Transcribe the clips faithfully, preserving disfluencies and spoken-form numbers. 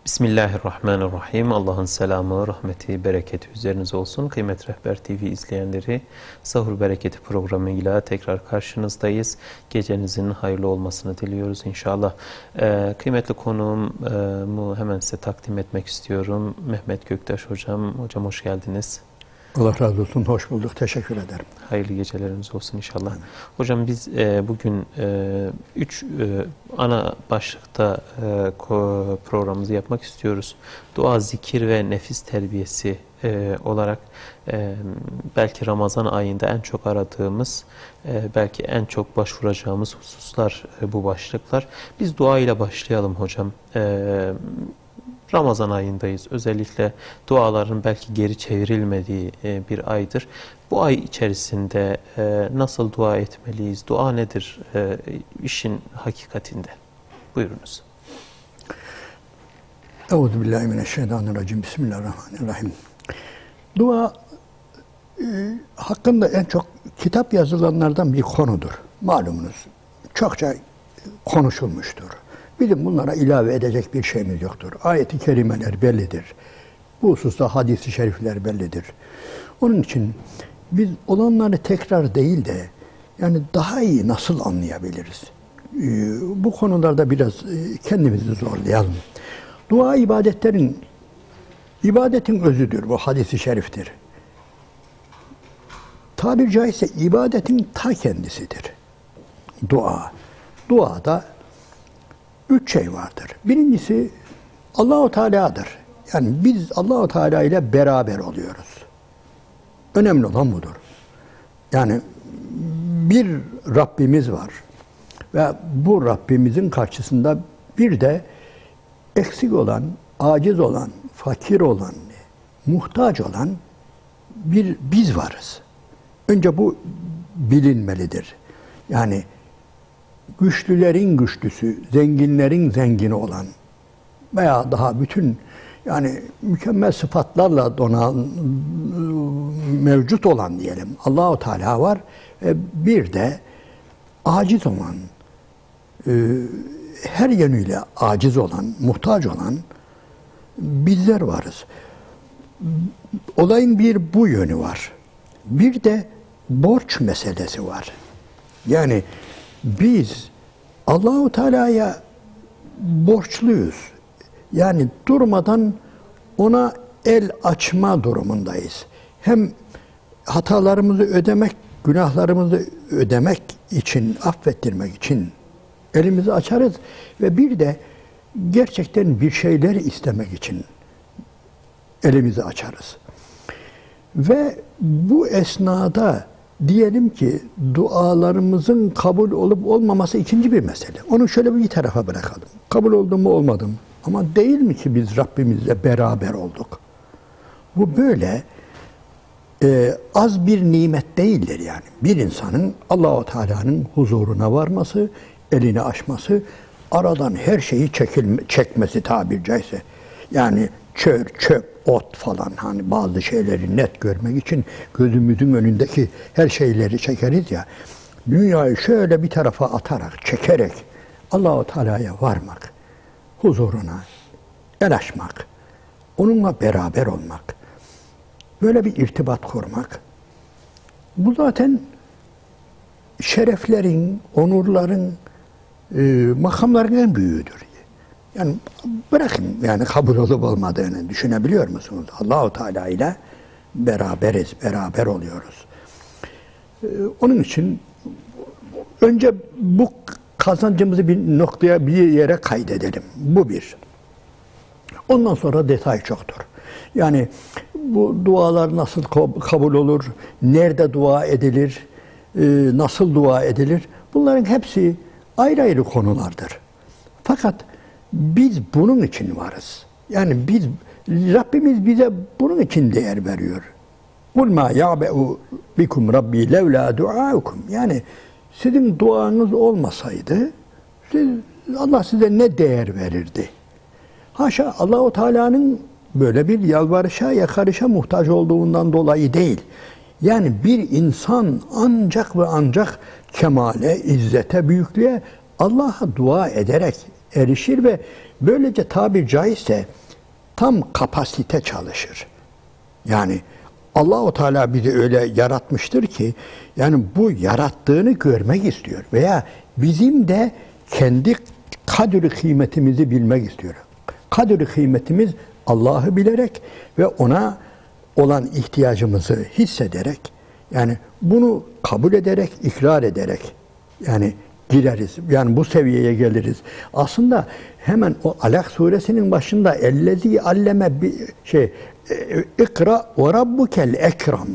Bismillahirrahmanirrahim. Allah'ın selamı, rahmeti, bereketi üzerinize olsun. Kıymet Rehber T V izleyenleri, Sahur Bereketi programıyla tekrar karşınızdayız. Gecenizin hayırlı olmasını diliyoruz inşallah. Ee, kıymetli konuğumu hemen size takdim etmek istiyorum. Mehmet Göktaş hocam. Hocam hoş geldiniz. Allah razı olsun. Hoş bulduk. Teşekkür ederim. Hayırlı geceleriniz olsun inşallah. Aynen. Hocam biz e, bugün e, üç e, ana başlıkta e, programımızı yapmak istiyoruz. Dua, zikir ve nefis terbiyesi e, olarak e, belki Ramazan ayında en çok aradığımız, e, belki en çok başvuracağımız hususlar e, bu başlıklar. Biz dua ile başlayalım hocam. E, Ramazan ayındayız. Özellikle duaların belki geri çevrilmediği bir aydır. Bu ay içerisinde nasıl dua etmeliyiz? Dua nedir işin hakikatinde? Buyurunuz. Euzubillahimineşşeytanirracim. Bismillahirrahmanirrahim. Dua e, hakkında en çok kitap yazılanlardan bir konudur. Malumunuz. Çokça konuşulmuştur. Bizim bunlara ilave edecek bir şeyimiz yoktur. Ayet-i kerimeler bellidir. Bu hususta hadis-i şerifler bellidir. Onun için biz olanları tekrar değil de yani daha iyi nasıl anlayabiliriz? Ee, bu konularda biraz kendimizi zorlayalım. Dua ibadetlerin, ibadetin özüdür. Bu hadis-i şeriftir. Tabiri caizse ibadetin ta kendisidir. Dua. Duada üç şey vardır. Birincisi Allah-u Teala'dır. Yani biz Allah-u Teala ile beraber oluyoruz. Önemli olan budur. Yani bir Rabbimiz var ve bu Rabbimizin karşısında bir de eksik olan, aciz olan, fakir olan, muhtaç olan bir biz varız. Önce bu bilinmelidir. Yani güçlülerin güçlüsü, zenginlerin zengini olan veya daha bütün yani mükemmel sıfatlarla donan, mevcut olan diyelim Allah-u Teala var. E bir de aciz olan, e, her yönüyle aciz olan, muhtaç olan bizler varız. Olayın bir bu yönü var. Bir de borç meselesi var. Yani biz Allah-u Teala'ya borçluyuz. Yani durmadan ona el açma durumundayız. Hem hatalarımızı ödemek, günahlarımızı ödemek için, affettirmek için elimizi açarız ve bir de gerçekten bir şeyler istemek için elimizi açarız. Ve bu esnada diyelim ki dualarımızın kabul olup olmaması ikinci bir mesele. Onu şöyle bir tarafa bırakalım. Kabul oldu mu olmadı mı? Ama değil mi ki biz Rabbimizle beraber olduk? Bu böyle e, az bir nimet değildir yani. Bir insanın Allah-u Teala'nın huzuruna varması, elini açması, aradan her şeyi çekilme, çekmesi tabiri caizse. Yani çöl, çöp, ot falan hani bazı şeyleri net görmek için gözümüzün önündeki her şeyleri çekeriz ya. Dünyayı şöyle bir tarafa atarak, çekerek Allah-u Teala'ya varmak, huzuruna el açmak, onunla beraber olmak, böyle bir irtibat kurmak. Bu zaten şereflerin, onurların, e, makamların en büyüğüdür. Yani bırakın yani kabul olup olmadığını düşünebiliyor musunuz? Allah-u Teala ile beraberiz, beraber oluyoruz. Ee, onun için önce bu kazancımızı bir noktaya, bir yere kaydedelim. Bu bir. Ondan sonra detay çoktur. Yani bu dualar nasıl kabul olur, nerede dua edilir, nasıl dua edilir? Bunların hepsi ayrı ayrı konulardır. Fakat biz bunun için varız. Yani biz, Rabbimiz bize bunun için değer veriyor. قُلْ مَا يَعْبَعُ بِكُمْ رَبِّي لَوْلَا دُعَاءُكُمْ. Yani sizin duanız olmasaydı, siz, Allah size ne değer verirdi? Haşa, Allah-u Teala'nın böyle bir yalvarışa, yakarışa muhtaç olduğundan dolayı değil. Yani bir insan ancak ve ancak kemale, izzete, büyüklüğe Allah'a dua ederek erişir ve böylece tabir caizse tam kapasite çalışır. Yani Allah-u Teala bizi öyle yaratmıştır ki yani bu yarattığını görmek istiyor veya bizim de kendi kadri kıymetimizi bilmek istiyor. Kadri kıymetimiz Allah'ı bilerek ve ona olan ihtiyacımızı hissederek, yani bunu kabul ederek, ikrar ederek yani gireriz. Yani bu seviyeye geliriz. Aslında hemen o Alak suresinin başında ellezî alleme bir şey ikra ve rabbukel ekrem.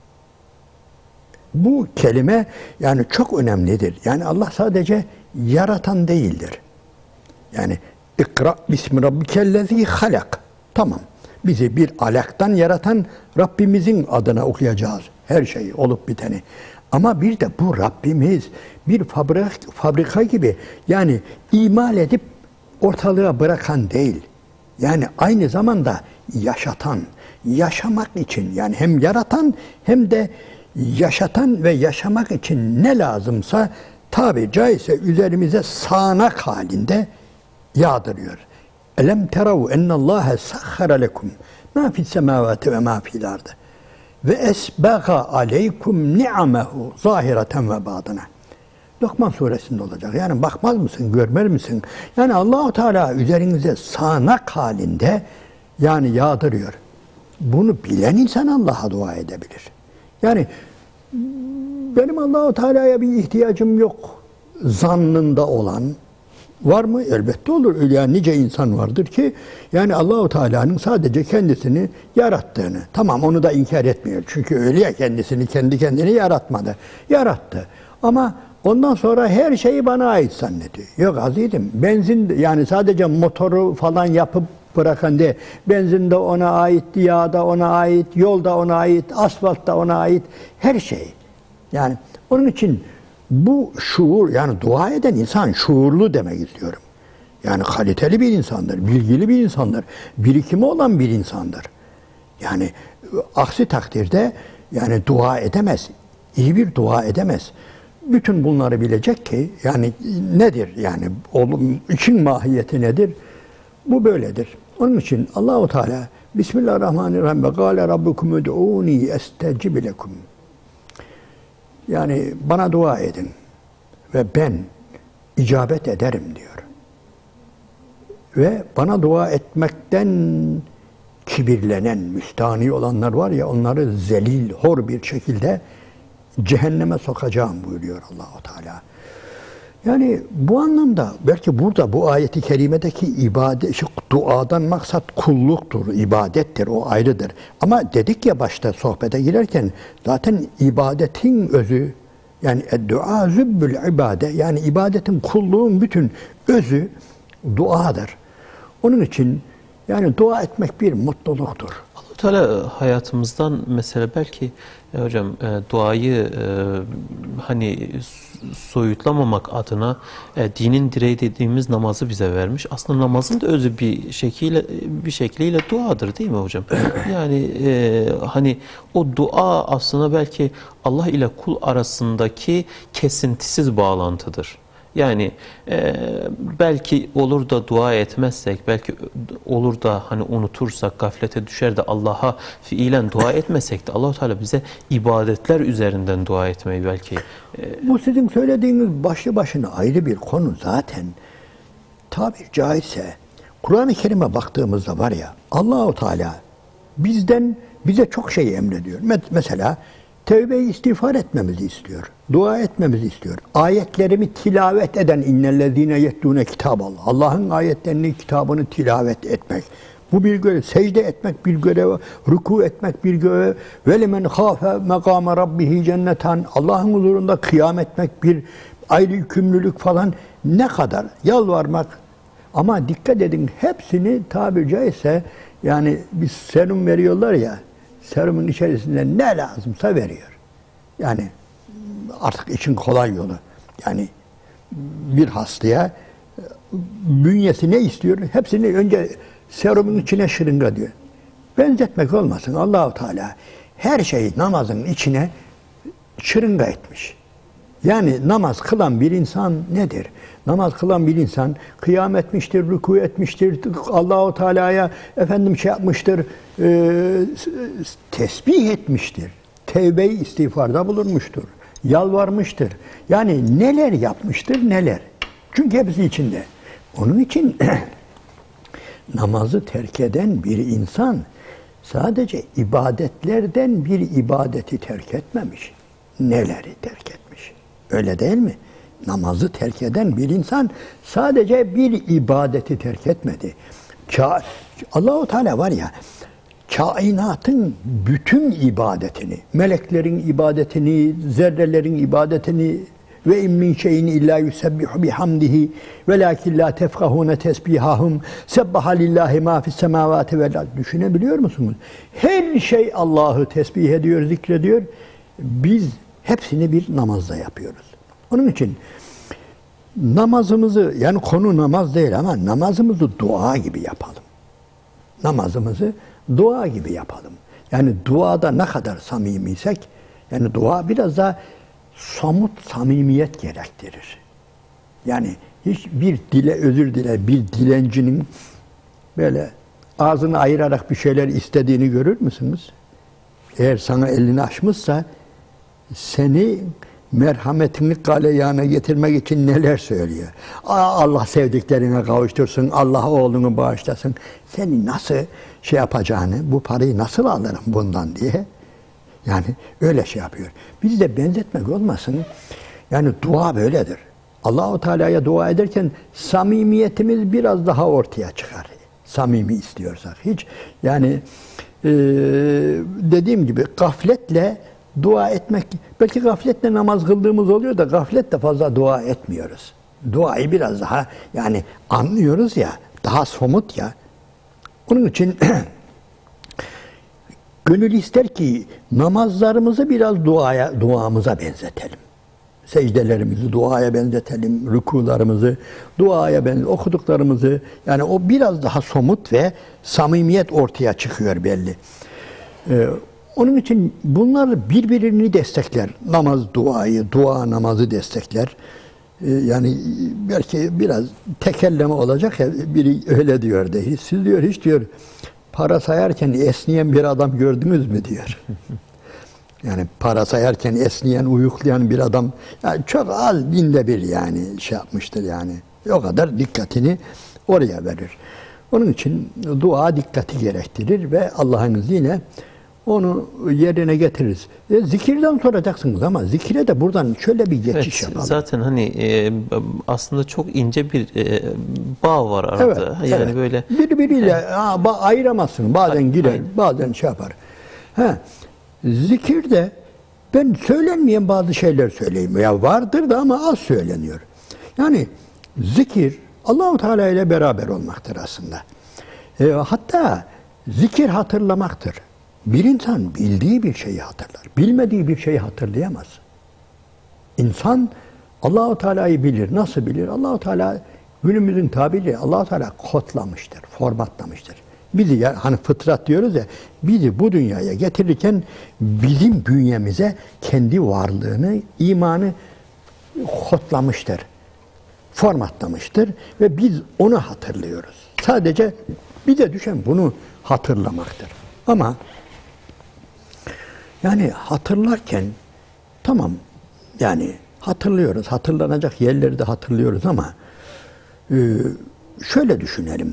Bu kelime yani çok önemlidir. Yani Allah sadece yaratan değildir. Yani ikra bismi rabbikellezî halak. Tamam. Bizi bir alaktan yaratan Rabbimizin adına okuyacağız. Her şeyi, olup biteni. Ama bir de bu Rabbimiz bir fabrika, fabrika gibi yani imal edip ortalığa bırakan değil. Yani aynı zamanda yaşatan, yaşamak için yani hem yaratan hem de yaşatan ve yaşamak için ne lazımsa tabi caizse üzerimize sağanak halinde yağdırıyor. Elem terav ennallâhe sahhara lekum ma fis semâvâti ve ma fil ardı ve esbâga aleykum ni'amehu zahireten ve bâdına. Lokman suresinde olacak. Yani bakmaz mısın, görmez misin? Yani Allah-u Teala üzerinize sağanak halinde yani yağdırıyor. Bunu bilen insan Allah'a dua edebilir. Yani benim Allah-u Teala'ya bir ihtiyacım yok zannında olan var mı? Elbette olur. Öyle yani nice insan vardır ki yani Allah-u Teala'nın sadece kendisini yarattığını. Tamam onu da inkar etmiyor. Çünkü öyle ya kendisini kendi kendini yaratmadı. Yarattı. Ama ondan sonra her şeyi bana ait zannediyor. Yok azizim. Benzin yani sadece motoru falan yapıp bırakan de benzin de ona ait, yağ da ona ait, yol da ona ait, asfalt da ona ait. Her şey. Yani onun için bu şuur yani dua eden insan şuurlu demek istiyorum. Yani kaliteli bir insandır, bilgili bir insandır, birikimi olan bir insandır. Yani aksi takdirde yani dua edemez, iyi bir dua edemez. Bütün bunları bilecek ki yani nedir yani için mahiyeti nedir? Bu böyledir. Onun için Allahu Teala Bismillahirrahmanirrahim ve gâle rabbukum ud'ûni estecib lekum. Yani bana dua edin ve ben icabet ederim diyor. Ve bana dua etmekten kibirlenen, müstahni olanlar var ya onları zelil, hor bir şekilde cehenneme sokacağım buyuruyor Allah-u Teala. Yani bu anlamda belki burada bu ayeti kerimedeki ibadet, şu duadan maksat kulluktur, ibadettir, o ayrıdır. Ama dedik ya başta sohbete girerken zaten ibadetin özü yani dua zübbül ibade yani ibadetin kulluğun bütün özü duadır. Onun için yani dua etmek bir mutluluktur. Allah-u Teala hayatımızdan mesela belki e, hocam e, duayı e, hani soyutlamamak adına e, dinin direği dediğimiz namazı bize vermiş. Aslında namazın da özü bir şekliyle bir şekliyle duadır değil mi hocam? Yani e, hani o dua aslında belki Allah ile kul arasındaki kesintisiz bağlantıdır. Yani e, belki olur da dua etmezsek, belki olur da hani unutursak, gaflete düşer de Allah'a fiilen dua etmesek de Allah-u Teala bize ibadetler üzerinden dua etmeyi belki. E, Bu sizin söylediğiniz başlı başına ayrı bir konu zaten. Tabir caizse Kur'an-ı Kerim'e baktığımızda var ya Allah-u Teala bizden bize çok şey emrediyor. Mesela tevbe-i istiğfar etmemizi istiyor. Dua etmemizi istiyor. Ayetlerimi tilavet eden innellezîne yettûne kitâballah. Allah'ın ayetlerini, kitabını tilavet etmek. Bu bir görev. Secde etmek bir görev. Rükû etmek bir görev. Ve limen khâfe mekâme rabbihi cennetan. Allah'ın huzurunda kıyam etmek bir ayrı yükümlülük falan. Ne kadar yalvarmak. Ama dikkat edin hepsini tabiri caizse yani bir serum veriyorlar ya serumun içerisinde ne lazımsa veriyor. Yani artık için kolay yolu. Yani bir hastaya bünyesi ne istiyor? Hepsini önce serumun içine şırınga diyor. Benzetmek olmasın. Allah-u Teala her şeyi namazın içine şırınga etmiş. Yani namaz kılan bir insan nedir? Namaz kılan bir insan kıyam etmiştir, rükû etmiştir, Allahu Teala'ya efendim şey yapmıştır, e, tesbih etmiştir, tevbe-i istiğfarda bulunmuştur, yalvarmıştır. Yani neler yapmıştır, neler. Çünkü hepsi içinde. Onun için namazı terk eden bir insan sadece ibadetlerden bir ibadeti terk etmemiş. Neleri terk etmiş? Öyle değil mi? Namazı terk eden bir insan sadece bir ibadeti terk etmedi. Ka Allah-u Teala var ya, kainatın bütün ibadetini, meleklerin ibadetini, zerrelerin ibadetini ve in min şeyin illa yusebbihu bihamdihi velakin la tefkahune tesbihahum sebbaha lillahi ma fis semavati vel ard. Düşünebiliyor musunuz? Her şey Allah'ı tesbih ediyor, zikrediyor. Biz hepsini bir namazda yapıyoruz. Onun için namazımızı, yani konu namaz değil ama namazımızı dua gibi yapalım. Namazımızı dua gibi yapalım. Yani duada ne kadar samimiysek, yani dua biraz da somut samimiyet gerektirir. Yani hiçbir dile, özür dile, bir dilencinin böyle ağzını ayırarak bir şeyler istediğini görür müsünüz? Eğer sana elini açmışsa seni merhametini galeyana getirmek için neler söylüyor. Allah sevdiklerine kavuştursun, Allah oğlunu bağışlasın. Seni nasıl şey yapacağını, bu parayı nasıl alırım bundan diye. Yani öyle şey yapıyor. Biz de benzetmek olmasın. Yani dua böyledir. Allah-u Teala'ya dua ederken samimiyetimiz biraz daha ortaya çıkar. Samimi istiyorsak. Hiç yani e, dediğim gibi gafletle dua etmek, belki gafletle namaz kıldığımız oluyor da gafletle fazla dua etmiyoruz. Duayı biraz daha yani anlıyoruz ya, daha somut ya. Onun için gönül ister ki namazlarımızı biraz duaya, duamıza benzetelim. Secdelerimizi duaya benzetelim, rükularımızı duaya benzetelim, okuduklarımızı, yani o biraz daha somut ve samimiyet ortaya çıkıyor belli. Ee, onun için bunlar birbirini destekler. Namaz duayı, dua namazı destekler. Ee, yani belki biraz tekelleme olacak ya, biri öyle diyor de. Siz diyor hiç diyor para sayarken esniyen bir adam gördünüz mü diyor. Yani para sayarken esniyen, uyuklayan bir adam yani çok az binde bir yani şey yapmıştır yani. O kadar dikkatini oraya verir. Onun için dua dikkati gerektirir ve Allah'ın izniyle onu yerine getiririz. E, zikirden soracaksınız ama zikire de buradan şöyle bir geçiş evet, yapalım. Zaten hani e, aslında çok ince bir e, bağ var arada. Evet, yani evet. böyle birbiriyle ha, ayıramazsın. Bazen girer, aynen. bazen şey yapar. Ha, zikirde ben söylenmeyen bazı şeyler söyleyeyim. Ya vardır da ama az söyleniyor. Yani zikir Allah-u Teala ile beraber olmaktır aslında. E, hatta zikir hatırlamaktır. Bir insan bildiği bir şeyi hatırlar. Bilmediği bir şeyi hatırlayamaz. İnsan Allah-u Teala'yı bilir. Nasıl bilir? Allah-u Teala günümüzün tabiriyle Allah-u Teala kodlamıştır, formatlamıştır. Bizi ya, hani fıtrat diyoruz ya, bizi bu dünyaya getirirken bizim bünyemize kendi varlığını, imanı kodlamıştır, formatlamıştır ve biz onu hatırlıyoruz. Sadece bize düşen bunu hatırlamaktır. Ama yani hatırlarken tamam yani hatırlıyoruz, hatırlanacak yerleri de hatırlıyoruz ama e, şöyle düşünelim.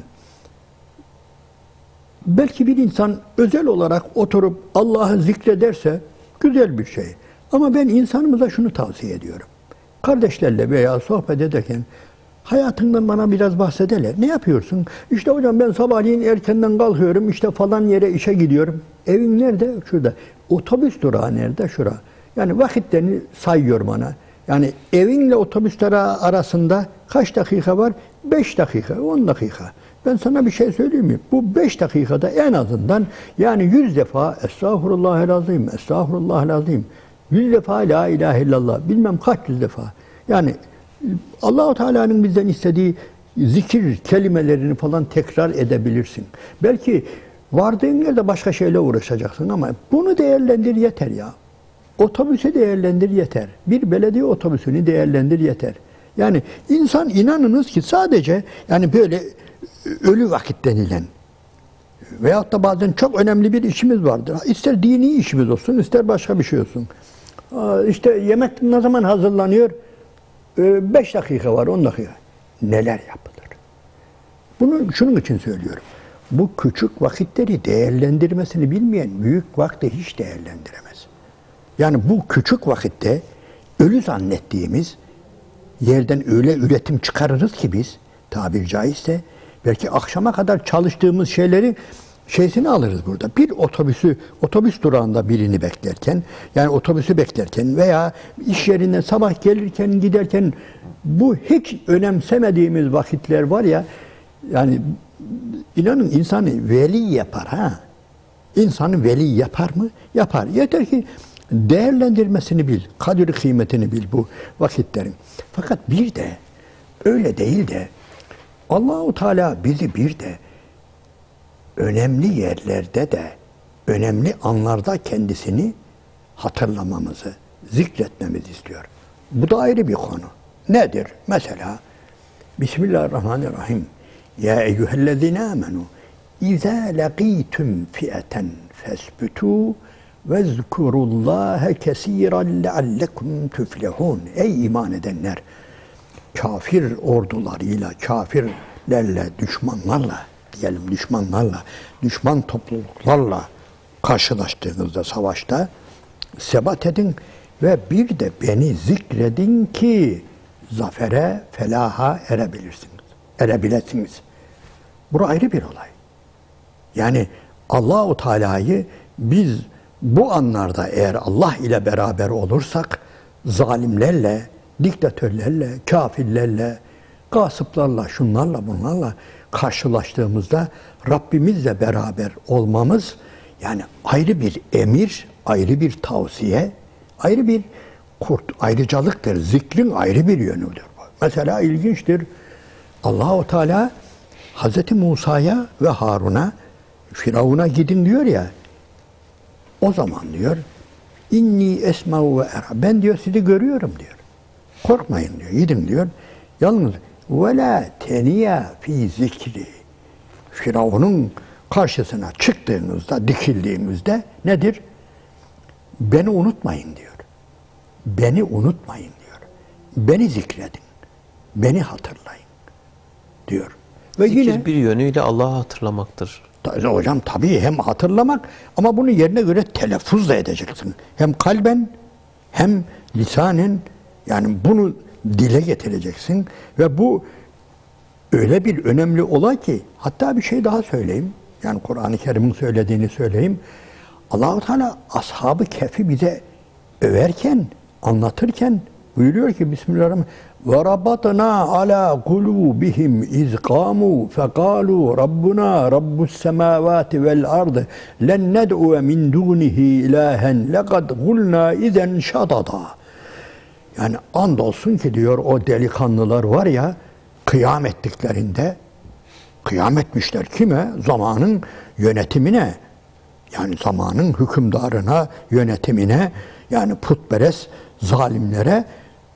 Belki bir insan özel olarak oturup Allah'ı zikrederse güzel bir şey. Ama ben insanımıza şunu tavsiye ediyorum. Kardeşlerle veya sohbet ederken hayatından bana biraz bahsedeler. Ne yapıyorsun? İşte hocam ben sabahleyin erkenden kalkıyorum, işte falan yere işe gidiyorum. Evin nerede? Şurada. Otobüs durağı nerede? Şura. Yani vakitlerini sayıyor bana. Yani evinle otobüsler arasında kaç dakika var? Beş dakika, on dakika. Ben sana bir şey söyleyeyim mi? Bu beş dakikada en azından yani yüz defa Estağfurullahel-Azim, Estağfurullahel-Azim, yüz defa La ilahe illallah, bilmem kaç yüz defa. Yani Allah-u Teala'nın bizden istediği zikir kelimelerini falan tekrar edebilirsin. Belki vardığın yerde başka şeyle uğraşacaksın ama bunu değerlendir yeter ya. Otobüsü değerlendir yeter. Bir belediye otobüsünü değerlendir yeter. Yani insan inanınız ki sadece yani böyle ölü vakit denilen veyahut da bazen çok önemli bir işimiz vardır. İster dini işimiz olsun, ister başka bir şey olsun. İşte yemek ne zaman hazırlanıyor? Beş dakika var, on dakika. Neler yapılır? Bunu şunun için söylüyorum. Bu küçük vakitleri değerlendirmesini bilmeyen büyük vakti hiç değerlendiremez. Yani bu küçük vakitte ölü zannettiğimiz yerden öyle üretim çıkarırız ki biz tabiri caizse belki akşama kadar çalıştığımız şeyleri şeysini alırız burada. Bir otobüsü, otobüs durağında birini beklerken, yani otobüsü beklerken veya iş yerinden sabah gelirken giderken bu hiç önemsemediğimiz vakitler var ya, yani inanın insanı veli yapar ha. İnsanı veli yapar mı? Yapar. Yeter ki değerlendirmesini bil, kadir kıymetini bil bu vakitlerin. Fakat bir de öyle değil de Allah-u Teala bizi bir de önemli yerlerde de, önemli anlarda kendisini hatırlamamızı, zikretmemizi istiyor. Bu da ayrı bir konu. Nedir? Mesela Bismillahirrahmanirrahim. Ya eyyühellezine amenu İzâ lekîtüm fi'eten fesbütû ve zkurullâhe kesîran leallekum tüflehûn. Ey iman edenler! Kafir ordularıyla, kafirlerle, düşmanlarla, diyelim düşmanlarla, düşman topluluklarla karşılaştığınızda savaşta sebat edin ve bir de beni zikredin ki zafere, felaha erebilirsiniz. Erebilirsiniz. Bu ayrı bir olay. Yani Allah-u Teala'yı biz bu anlarda eğer Allah ile beraber olursak zalimlerle, diktatörlerle, kafirlerle, gasıplarla, şunlarla bunlarla karşılaştığımızda Rabbimizle beraber olmamız yani ayrı bir emir, ayrı bir tavsiye, ayrı bir kurt, ayrıcalıktır. Zikrin ayrı bir yönüdür. Mesela ilginçtir. Allah-u Teala Hazreti Musa'ya ve Harun'a Firavun'a gidin diyor ya, o zaman diyor inni esma'u ve era, ben diyor sizi görüyorum diyor. Korkmayın diyor, gidin diyor. Yalnız ve la teniya fi zikri. Firavun'un karşısına çıktığınızda, dikildiğinizde nedir? Beni unutmayın diyor. Beni unutmayın diyor. Beni zikredin. Beni hatırlayın diyor. Ve Zikir yine bir yönüyle Allah'ı hatırlamaktır. Hocam tabii hem hatırlamak ama bunu yerine göre telaffuz da edeceksin. Hem kalben hem lisanen, yani bunu dile getireceksin ve bu öyle bir önemli olay ki, hatta bir şey daha söyleyeyim. Yani Kur'an-ı Kerim'in söylediğini söyleyeyim. Allah-u Teala Ashab-ı Kehf'i bize överken, anlatırken buyuruyor ki Bismillahirrahmanirrahim. وَرَبَطْنَا عَلَى قُلُوبِهِمْ اِذْ قَامُوا فَقَالُوا رَبُّنَا رَبُّ السَّمَاوَاتِ وَالْأَرْضِ لَنْ نَدْعُوَ مِنْ دُونِهِ إِلَٰهًا لَقَدْ قُلْنَا اِذًا شَطَطًا. Yani andolsun ki diyor o delikanlılar var ya, kıyam ettiklerinde, kıyam etmişler kime? Zamanın yönetimine, yani zamanın hükümdarına, yönetimine, yani putperest zalimlere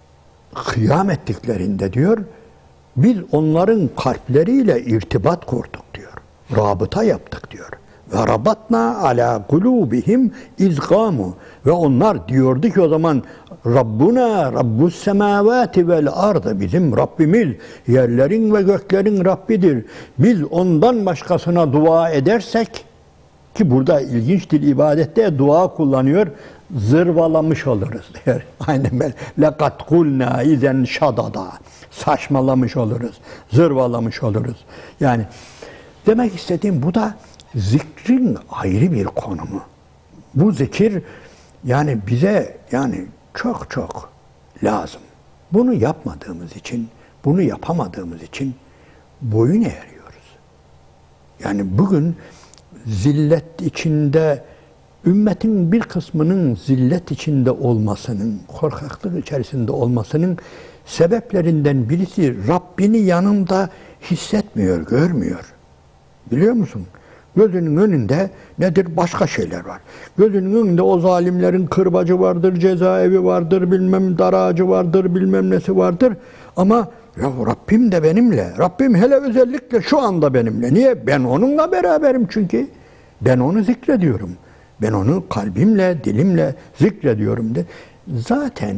kıyam ettiklerinde diyor, biz onların kalpleriyle irtibat kurduk diyor. Rabıta yaptık diyor. Ve rabatna ala kulubihim izgamu. Ve onlar diyordu ki o zaman Rabbuna Rabbus semavati vel ardı, bizim Rabbimiz yerlerin ve göklerin Rabbidir. Biz ondan başkasına dua edersek, ki burada ilginçtir, ibadette dua kullanıyor, zırvalamış oluruz diyor. Aynen böyle. لَقَدْ قُلْنَا اِذَنْ شَدَدًا. Saçmalamış oluruz, zırvalamış oluruz. Yani demek istediğim bu da zikrin ayrı bir konumu. Bu zikir yani bize yani çok çok lazım. Bunu yapmadığımız için, bunu yapamadığımız için boyun eğiyoruz. Yani bugün zillet içinde, ümmetin bir kısmının zillet içinde olmasının, korkaklık içerisinde olmasının sebeplerinden birisi Rabbini yanında hissetmiyor, görmüyor. Biliyor musun? Gözünün önünde nedir? Başka şeyler var. Gözünün önünde o zalimlerin kırbacı vardır, cezaevi vardır, bilmem dar ağacı vardır, bilmem nesi vardır. Ama ya Rabbim de benimle. Rabbim hele özellikle şu anda benimle. Niye? Ben onunla beraberim çünkü. Ben onu zikrediyorum. Ben onu kalbimle, dilimle zikrediyorum de. Zaten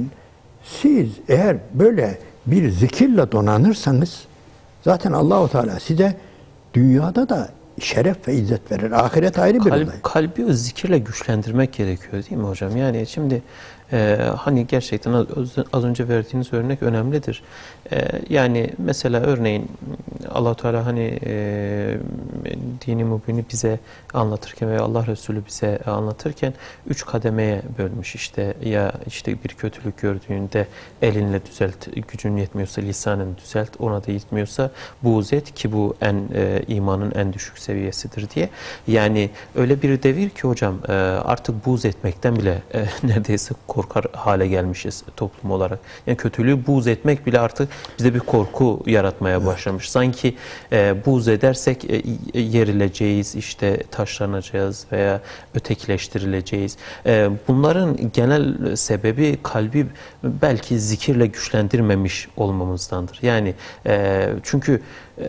siz eğer böyle bir zikirle donanırsanız zaten Allahu Teala size dünyada da şeref ve izzet verir. Ahiret ayrı bir Kalp, olay. kalbi o zikirle güçlendirmek gerekiyor değil mi hocam? Yani şimdi e, hani gerçekten az, az önce verdiğiniz örnek önemlidir. E, yani mesela örneğin Allah Teala hani e, dini mübini bize anlatırken veya Allah Resulü bize anlatırken üç kademeye bölmüş. İşte ya işte bir kötülük gördüğünde elinle düzelt, gücün yetmiyorsa lisanın düzelt, ona da yetmiyorsa buğz et ki bu en e, imanın en düşük seviyesidir diye. Yani öyle bir devir ki hocam e, artık buğz etmekten bile e, neredeyse korkar hale gelmişiz toplum olarak. Yani kötülüğü buğz etmek bile artık bize bir korku yaratmaya başlamış. Sanki e, buğz edersek e, yerileceğiz, işte taşlanacağız veya ötekileştirileceğiz. E, bunların genel sebebi kalbi belki zikirle güçlendirmemiş olmamızdandır. Yani e, çünkü e,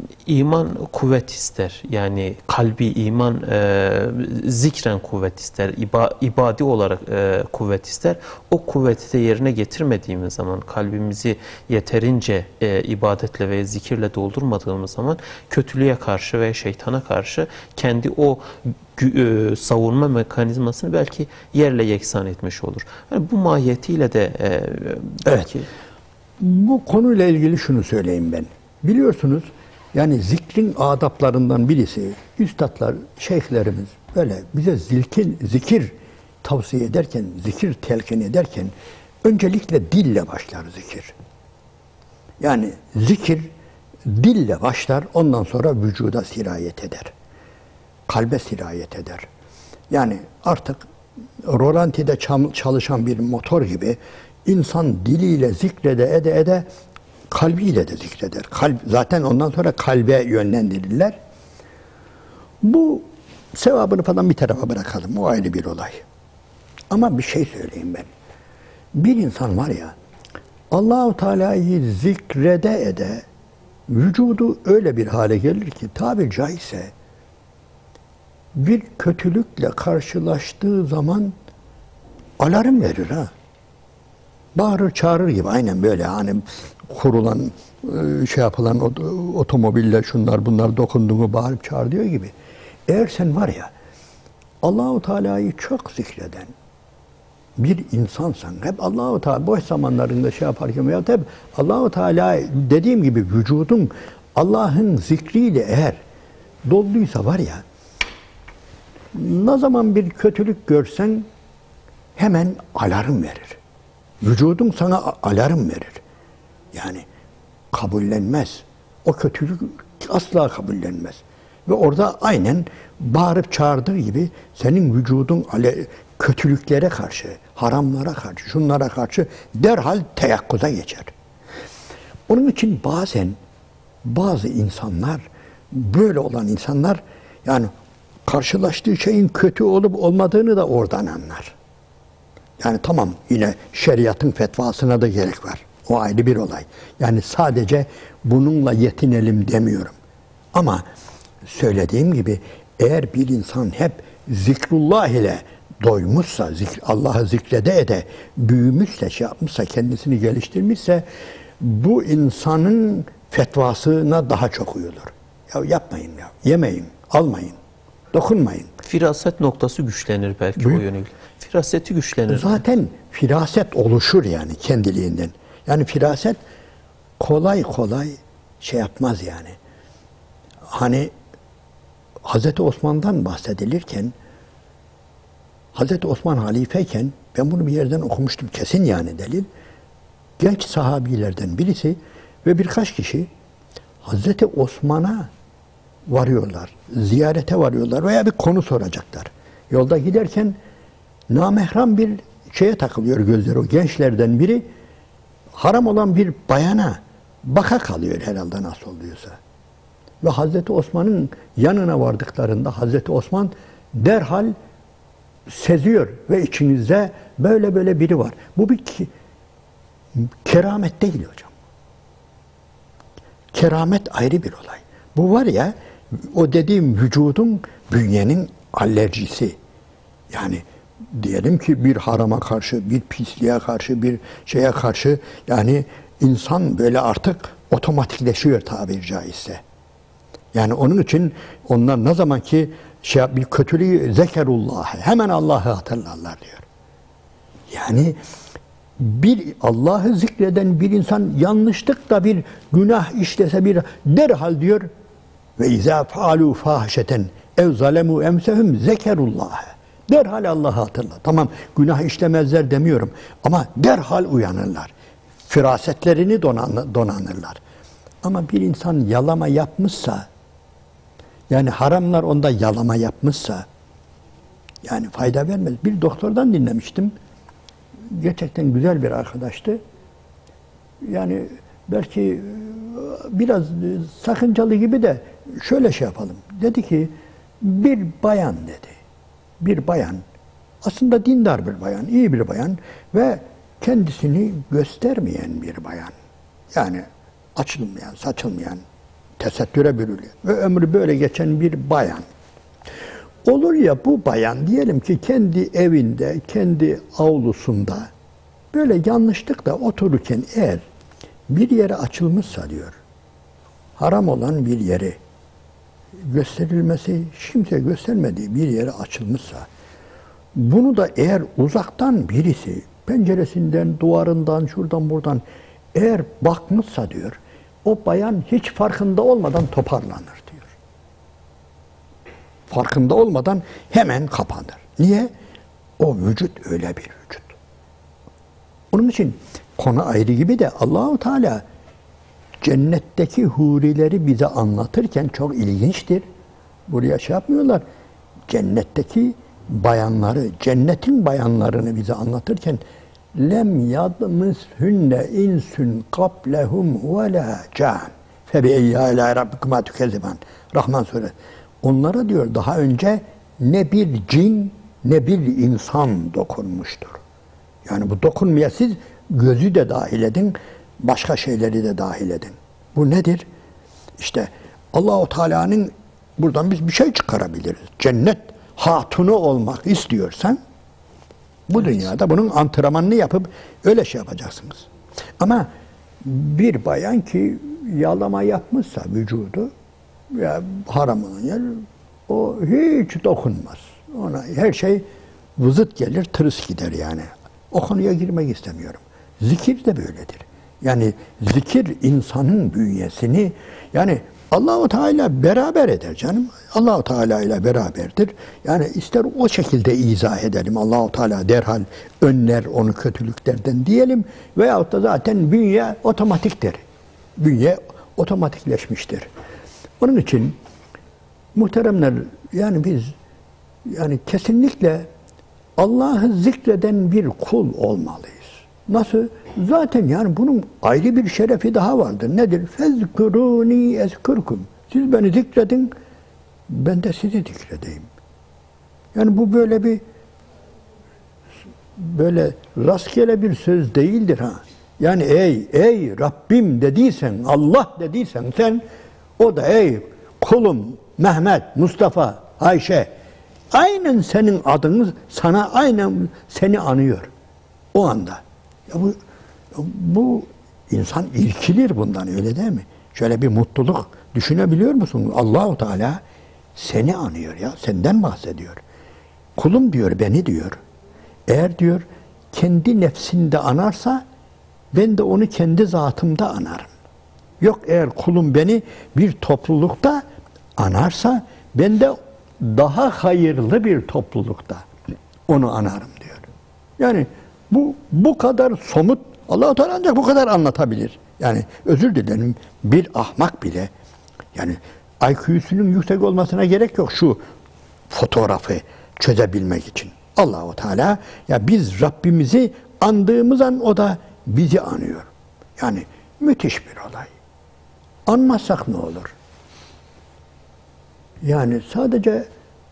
iman kuvvet ister. Yani kalbi iman e, zikren kuvvet ister. İba, ibadi olarak e, kuvvet ister. O kuvveti de yerine getirmediğimiz zaman, kalbimizi yeterince e, ibadetle ve zikirle doldurmadığımız zaman kötülüğe karşı ve şeytana karşı kendi o e, savunma mekanizmasını belki yerle yeksan etmiş olur. Yani bu mahiyetiyle de e, belki... Evet. Bu konuyla ilgili şunu söyleyeyim ben. Biliyorsunuz yani zikrin adaplarından birisi, üstadlar, şeyhlerimiz böyle bize zikir, zikir tavsiye ederken, zikir telkin ederken öncelikle dille başlar zikir. Yani zikir dille başlar, ondan sonra vücuda sirayet eder. Kalbe sirayet eder. Yani artık rolantide çalışan bir motor gibi insan diliyle zikrede ede ede kalbiyle de zikreder. Kalp, zaten ondan sonra kalbe yönlendirirler. Bu sevabını falan bir tarafa bırakalım. O ayrı bir olay. Ama bir şey söyleyeyim ben. Bir insan var ya, Allah-u Teala'yı zikrede ede vücudu öyle bir hale gelir ki tabiri caizse bir kötülükle karşılaştığı zaman alarm verir ha. Bağırır çağırır gibi aynen böyle hani kurulan şey yapılan otomobille şunlar bunlar dokunduğunu bağırıp çağır diyor gibi. Eğer sen var ya Allah-u Teala'yı çok zikreden bir insansan, hep Allah-u Teala boş zamanlarında şey yaparken veya hep Allah-u Teala dediğim gibi vücudun Allah'ın zikriyle eğer dolduysa var ya, ne zaman bir kötülük görsen hemen alarm verir. Vücudun sana alarm verir. Yani kabullenmez. O kötülük asla kabullenmez. Ve orada aynen bağırıp çağırdığı gibi senin vücudun kötülüklere karşı, haramlara karşı, şunlara karşı derhal teyakkuza geçer. Onun için bazen bazı insanlar, böyle olan insanlar yani karşılaştığı şeyin kötü olup olmadığını da oradan anlar. Yani tamam yine şeriatın fetvasına da gerek var. O ayrı bir olay. Yani sadece bununla yetinelim demiyorum. Ama söylediğim gibi eğer bir insan hep zikrullah ile doymuşsa, zikr, Allah'ı zikrede ede, büyümüşse, şey yapmışsa, kendisini geliştirmişse bu insanın fetvasına daha çok uyulur. Ya yapmayın ya, yemeyin, almayın, dokunmayın. Firaset noktası güçlenir belki Büyük. o yönüyle. Firaseti güçlenir. Zaten firaset oluşur yani kendiliğinden. Yani firaset kolay kolay şey yapmaz yani. Hani Hazreti Osman'dan bahsedilirken Hazreti Osman halifeyken ben bunu bir yerden okumuştum kesin yani delil. Genç sahabilerden birisi ve birkaç kişi Hazreti Osman'a varıyorlar. Ziyarete varıyorlar veya bir konu soracaklar. Yolda giderken namahrem bir şeye takılıyor gözleri. O gençlerden biri haram olan bir bayana baka kalıyor herhalde nasıl oluyorsa. Ve Hazreti Osman'ın yanına vardıklarında Hazreti Osman derhal seziyor ve içinizde böyle böyle biri var. Bu bir ki, keramet değil hocam. Keramet ayrı bir olay. Bu var ya, o dediğim vücudun, bünyenin alerjisi. Yani diyelim ki bir harama karşı, bir pisliğe karşı, bir şeye karşı, yani insan böyle artık otomatikleşiyor tabiri caizse. Yani onun için onlar ne zaman ki şey, bir kötülüğü zekerullah, hemen Allah'ı hatırlarlar diyor. Yani bir Allah'ı zikreden bir insan yanlışlıkla bir günah işlese bir derhal diyor ve izâ fâlû fâhişeten ev zalemu emsehum zekerullah. Derhal Allah'ı hatırlar. Tamam, günah işlemezler demiyorum ama derhal uyanırlar. Firasetlerini donan, donanırlar. Ama bir insan yalama yapmışsa, yani haramlar onda yalama yapmışsa, yani fayda vermez. Bir doktordan dinlemiştim. Gerçekten güzel bir arkadaştı. Yani belki biraz sakıncalı gibi de şöyle şey yapalım. Dedi ki, bir bayan dedi. Bir bayan, aslında dindar bir bayan, iyi bir bayan ve kendisini göstermeyen bir bayan. Yani açılmayan, saçılmayan, tesettüre bürülü ve ömrü böyle geçen bir bayan. Olur ya bu bayan diyelim ki kendi evinde, kendi avlusunda böyle yanlışlıkla otururken eğer bir yere açılmışsa diyor, haram olan bir yeri gösterilmesi, kimse göstermediği bir yere açılmışsa, bunu da eğer uzaktan birisi penceresinden, duvarından, şuradan buradan eğer bakmışsa diyor, o bayan hiç farkında olmadan toparlanır diyor. Farkında olmadan hemen kapanır. Niye? O vücut öyle bir vücut. Onun için konu ayrı gibi de Allah-u Teala cennetteki hurileri bize anlatırken çok ilginçtir. Buraya şey yapmıyorlar. Cennetteki bayanları, cennetin bayanlarını bize anlatırken lem yadmishunne insun qablehum ve la can fe bi eyyi ala rabbikuma tukezziban. Rahman Suresi. Onlara diyor daha önce ne bir cin ne bir insan dokunmuştur. Yani bu dokunmaya siz gözü de dahil edin, başka şeyleri de dahil edin. Bu nedir? İşte Allah-u Teala'nın buradan biz bir şey çıkarabiliriz. Cennet hatunu olmak istiyorsan bu evet. Dünyada bunun antrenmanını yapıp öyle şey yapacaksınız. Ama bir bayan ki yalama yapmışsa vücudu ya haram olan yer o hiç dokunmaz. Ona her şey vızıt gelir, tırıs gider yani. O konuya girmek istemiyorum. Zikir de böyledir. Yani zikir insanın bünyesini, yani Allah-u Teala beraber eder canım. Allah-u Teala ile beraberdir. Yani ister o şekilde izah edelim. Allah-u Teala derhal önler onu kötülüklerden diyelim veyahut da zaten bünye otomatiktir. Bünye otomatikleşmiştir. Onun için muhteremler, yani biz yani kesinlikle Allah'ı zikreden bir kul olmalıyız. Nasıl? Zaten yani bunun ayrı bir şerefi daha vardır. Nedir? Fezkuruni ezkurkum. Siz beni zikredin, ben de sizi zikredeyim. Yani bu böyle bir böyle rastgele bir söz değildir ha. Yani ey ey Rabbim dediysen, Allah dediysen sen, o da ey kulum Mehmet, Mustafa, Ayşe, aynen senin adını sana aynen seni anıyor o anda. Ya bu bu insan irkilir bundan, öyle değil mi? Şöyle bir mutluluk düşünebiliyor musun? Allah-u Teala seni anıyor ya, senden bahsediyor. Kulum diyor, beni diyor. Eğer diyor kendi nefsinde anarsa ben de onu kendi zatımda anarım. Yok eğer kulum beni bir toplulukta anarsa ben de daha hayırlı bir toplulukta onu anarım diyor. Yani bu bu kadar somut, Allah-u Teala ancak bu kadar anlatabilir. Yani özür dilerim, bir ahmak bile, yani I Q'sunun yüksek olmasına gerek yok şu fotoğrafı çözebilmek için. Allah-u Teala, ya biz Rabbimizi andığımız an o da bizi anıyor. Yani müthiş bir olay. Anmazsak ne olur? Yani sadece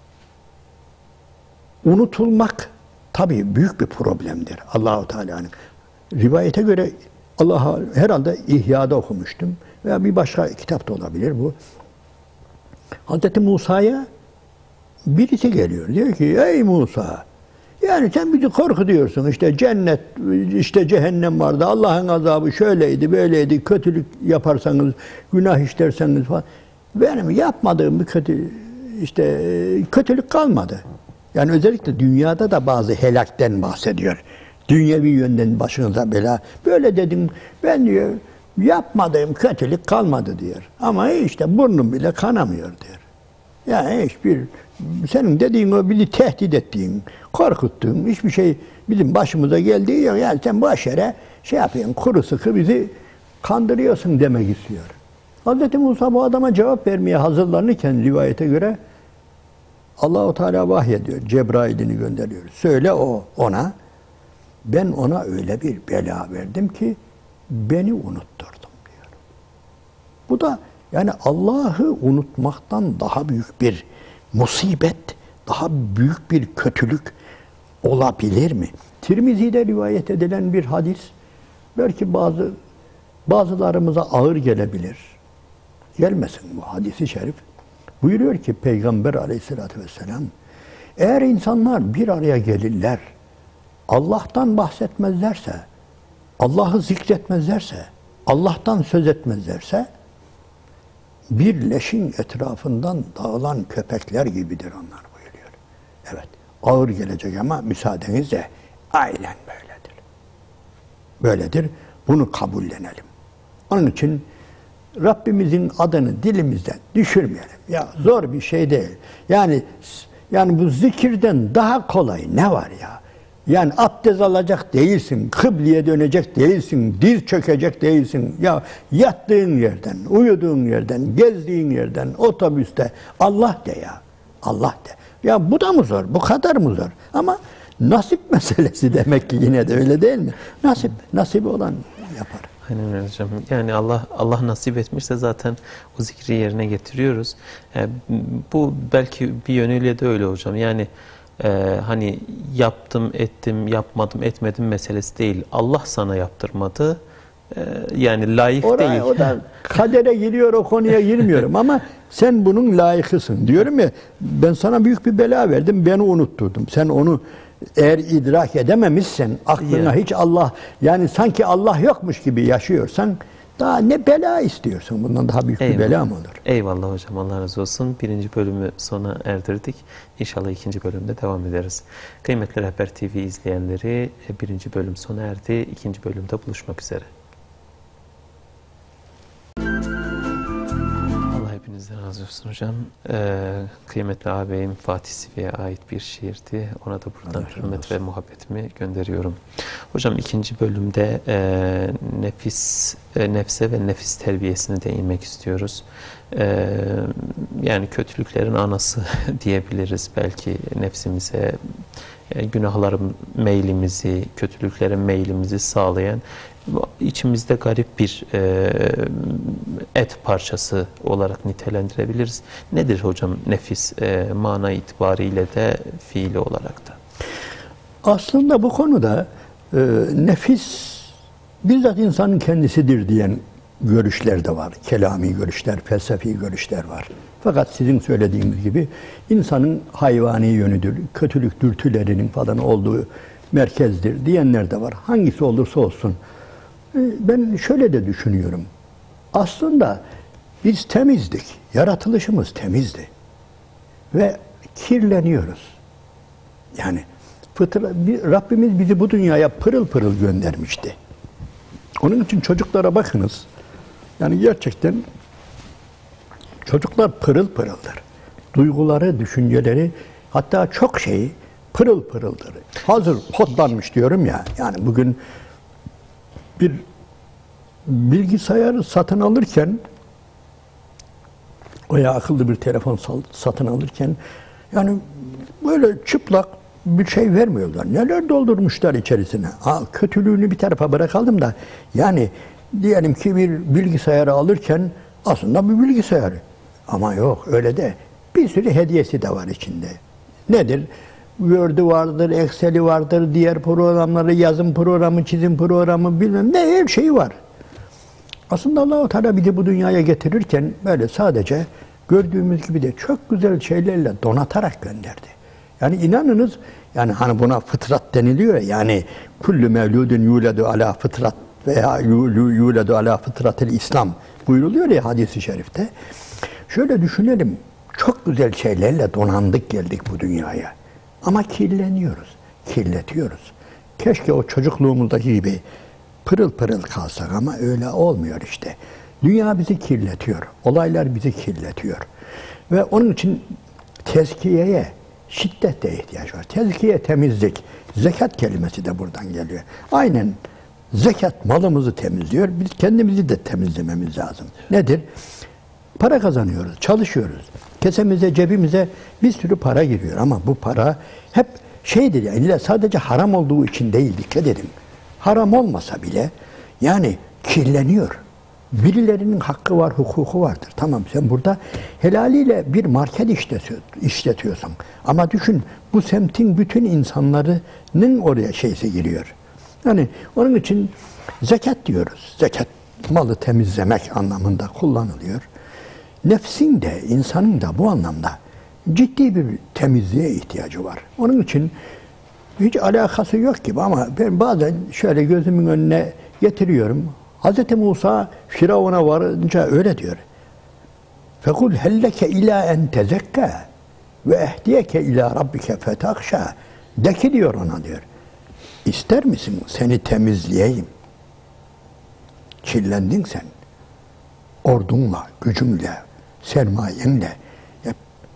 unutulmak tabii büyük bir problemdir Allahu Teala'nın. Rivayete göre Allah'a herhalde İhya'da okumuştum veya bir başka kitapta olabilir bu. Hazreti Musa'ya birisi geliyor. Diyor ki ey Musa, yani sen bizi korkutuyorsun. İşte cennet, işte cehennem vardı. Allah'ın azabı şöyleydi, böyleydi. Kötülük yaparsanız, günah işlerseniz falan. Benim yapmadığım bir kötü, işte kötülük kalmadı. Yani özellikle dünyada da bazı helakten bahsediyor. Dünyevi yönden başınıza bela. Böyle dedim, ben diyor yapmadığım kötülük kalmadı diyor. Ama işte burnum bile kanamıyor diyor. Yani hiçbir, senin dediğin o bizi tehdit ettiğin, korkuttuğun hiçbir şey bizim başımıza geldiği yok. Yani sen boş yere şey yapıyorsun, kuru sıkı bizi kandırıyorsun demek istiyor. Hazreti Musa bu adama cevap vermeye hazırlanırken rivayete göre Allah-u Teala vahyediyor, Cebrail'ini gönderiyor. Söyle o ona, ben ona öyle bir bela verdim ki beni unutturdum diyor. Bu da yani Allah'ı unutmaktan daha büyük bir musibet, daha büyük bir kötülük olabilir mi? Tirmizi'de rivayet edilen bir hadis, belki bazı bazılarımıza ağır gelebilir. Gelmesin bu hadisi şerif. Buyuruyor ki Peygamber Aleyhisselatü vesselam, eğer insanlar bir araya gelirler, Allah'tan bahsetmezlerse, Allah'ı zikretmezlerse, Allah'tan söz etmezlerse, bir leşin etrafından dağılan köpekler gibidir onlar buyuruyor. Evet, ağır gelecek ama müsaadenizle aynen böyledir. Böyledir, bunu kabullenelim. Onun için Rabbimizin adını dilimizden düşürmeyelim. Ya zor bir şey değil. Yani yani bu zikirden daha kolay ne var ya? Yani abdest alacak değilsin, kıbleye dönecek değilsin, diz çökecek değilsin. Ya yattığın yerden, uyuduğun yerden, gezdiğin yerden, otobüste Allah de ya. Allah de. Ya bu da mı zor? Bu kadar mı zor? Ama nasip meselesi demek ki yine de öyle değil mi? Nasip, nasibi olan yapar. Aynen öyle hocam. Yani Allah Allah nasip etmişse zaten o zikri yerine getiriyoruz. Yani bu belki bir yönüyle de öyle hocam. Yani e, hani yaptım, ettim, yapmadım, etmedim meselesi değil. Allah sana yaptırmadı. E, yani layık Oraya, değil. O da kadere giriyor, o konuya girmiyorum ama sen bunun layıkısın. Diyorum ya, ben sana büyük bir bela verdim, beni unutturdum. Sen onu eğer idrak edememişsen, aklına Ya. hiç Allah, yani sanki Allah yokmuş gibi yaşıyorsan, daha ne bela istiyorsun? Bundan daha büyük Eyvallah. bir bela mı olur? Eyvallah hocam, Allah razı olsun. Birinci bölümü sona erdirdik. İnşallah ikinci bölümde devam ederiz. Kıymetli Rehber T V izleyenleri, birinci bölüm sona erdi. İkinci bölümde buluşmak üzere. Allah hepinizden razı olsun hocam. Ee, kıymetli ağabeyim Fatih Sive'ye ait bir şiirdi. Ona da buradan Allah hürmet olsun. ve muhabbetimi gönderiyorum. Hocam ikinci bölümde e, nefis, e, nefse ve nefis terbiyesine değinmek istiyoruz. E, yani kötülüklerin anası diyebiliriz belki nefsimize, e, günahların meylimizi, kötülüklerin meylimizi sağlayan, içimizde garip bir e, et parçası olarak nitelendirebiliriz. Nedir hocam nefis e, mana itibariyle de fiili olarak da? Aslında bu konuda e, nefis bizzat insanın kendisidir diyen görüşler de var. Kelami görüşler, felsefi görüşler var. Fakat sizin söylediğiniz gibi insanın hayvani yönüdür, kötülük dürtülerinin falan olduğu merkezdir diyenler de var. Hangisi olursa olsun. E, ben şöyle de düşünüyorum. Aslında biz temizdik. Yaratılışımız temizdi. Ve kirleniyoruz. Yani fıtra, Rabbimiz bizi bu dünyaya pırıl pırıl göndermişti. Onun için çocuklara bakınız. Yani gerçekten çocuklar pırıl pırıldır. Duyguları, düşünceleri, hatta çok şeyi pırıl pırıldır. Hazır kodlanmış diyorum ya. Yani bugün bir bilgisayarı satın alırken veya akıllı bir telefon satın alırken yani böyle çıplak bir şey vermiyorlar. Neler doldurmuşlar içerisine. Ha, kötülüğünü bir tarafa bırakalım da yani diyelim ki bir bilgisayarı alırken aslında bir bilgisayar. Ama yok öyle de Bir sürü hediyesi de var içinde. Nedir? Word'ü vardır, Excel'i vardır, diğer programları, yazım programı, çizim programı, bilmem ne, her şeyi var. Aslında Allah-u Teala bizi bu dünyaya getirirken böyle sadece gördüğümüz gibi de çok güzel şeylerle donatarak gönderdi. Yani inanınız, yani hani buna fıtrat deniliyor ya, yani kullu mevludun yuledu ala fıtrat veya yuledu ala fıtratil İslam buyruluyor ya hadis-i şerifte. Şöyle düşünelim, çok güzel şeylerle donandık geldik bu dünyaya. Ama kirleniyoruz, kirletiyoruz. Keşke o çocukluğumuzdaki gibi pırıl pırıl kalsak ama öyle olmuyor işte. Dünya bizi kirletiyor, olaylar bizi kirletiyor. Ve onun için tezkiyeye şiddetle ihtiyaç var. Tezkiye, temizlik. Zekat kelimesi de buradan geliyor. Aynen zekat malımızı temizliyor. Biz kendimizi de temizlememiz lazım. Nedir? Para kazanıyoruz, çalışıyoruz. Kesemize, cebimize bir sürü para giriyor ama bu para hep şeydir ya, illa sadece haram olduğu için değil, dikkat edin. Haram olmasa bile yani kirleniyor. Birilerinin hakkı var, hukuku vardır. Tamam, sen burada helaliyle bir market işletiyorsun. Ama düşün, bu semtin bütün insanların oraya şeysi giriyor. Yani onun için zekat diyoruz. Zekat malı temizlemek anlamında kullanılıyor. Nefsin de, insanın da bu anlamda ciddi bir temizliğe ihtiyacı var. Onun için hiç alakası yok gibi ama ben bazen şöyle gözümün önüne getiriyorum. Hazreti Musa Firavun'a varınca öyle diyor. فَقُلْ هَلَّكَ اِلَا اَنْ تَزَكَّى وَاَهْدِيَكَ اِلَى رَبِّكَ فَتَخْشَى De ki diyor ona diyor. İster misin seni temizleyeyim? Kirlendin sen. Ordunla, gücünle, sermayenle hep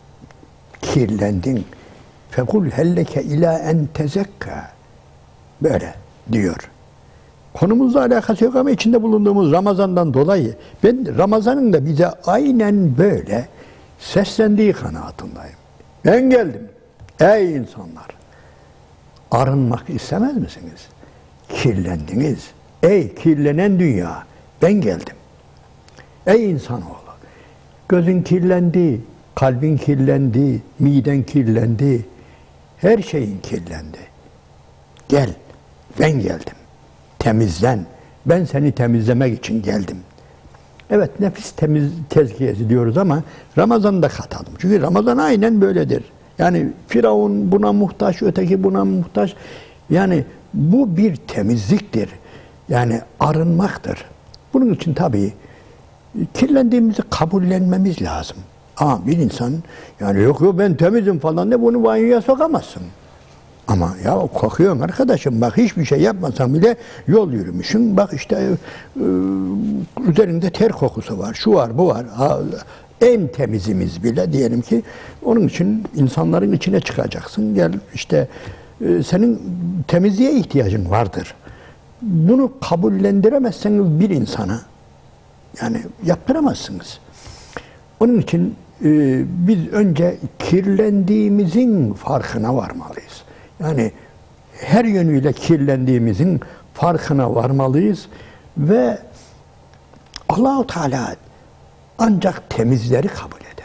kirlendin. فَقُلْ هَلَّكَ اِلَا اَنْ تَزَكَّى Böyle diyor. Konumuzla alakası yok ama içinde bulunduğumuz Ramazan'dan dolayı ben Ramazan'ın da bize aynen böyle seslendiği kanaatindeyim. Ben geldim. Ey insanlar! Arınmak istemez misiniz? Kirlendiniz. Ey kirlenen dünya! Ben geldim. Ey insanoğlu! Gözün kirlendi, kalbin kirlendi, miden kirlendi, her şeyin kirlendi. Gel, ben geldim. Temizlen. Ben seni temizlemek için geldim. Evet, nefis temiz tezkiyesi diyoruz ama Ramazan'da katalım. Çünkü Ramazan aynen böyledir. Yani Firavun buna muhtaç, öteki buna muhtaç. Yani bu bir temizliktir. Yani arınmaktır. Bunun için tabii kirlendiğimizi kabullenmemiz lazım. Ama bir insan yani yok yok ben temizim falan de bunu banyoya sokamazsın. Ama ya kokuyorsun arkadaşım, bak hiçbir şey yapmasan bile yol yürümüşsün, bak işte e, üzerinde ter kokusu var, şu var, bu var. Ha, en temizimiz bile diyelim ki, onun için insanların içine çıkacaksın. Gel işte e, senin temizliğe ihtiyacın vardır. Bunu kabullendiremezseniz bir insana yani yaptıramazsınız. Onun için e, biz önce kirlendiğimizin farkına varmalıyız. Yani her yönüyle kirlendiğimizin farkına varmalıyız ve Allah-u Teala ancak temizleri kabul eder.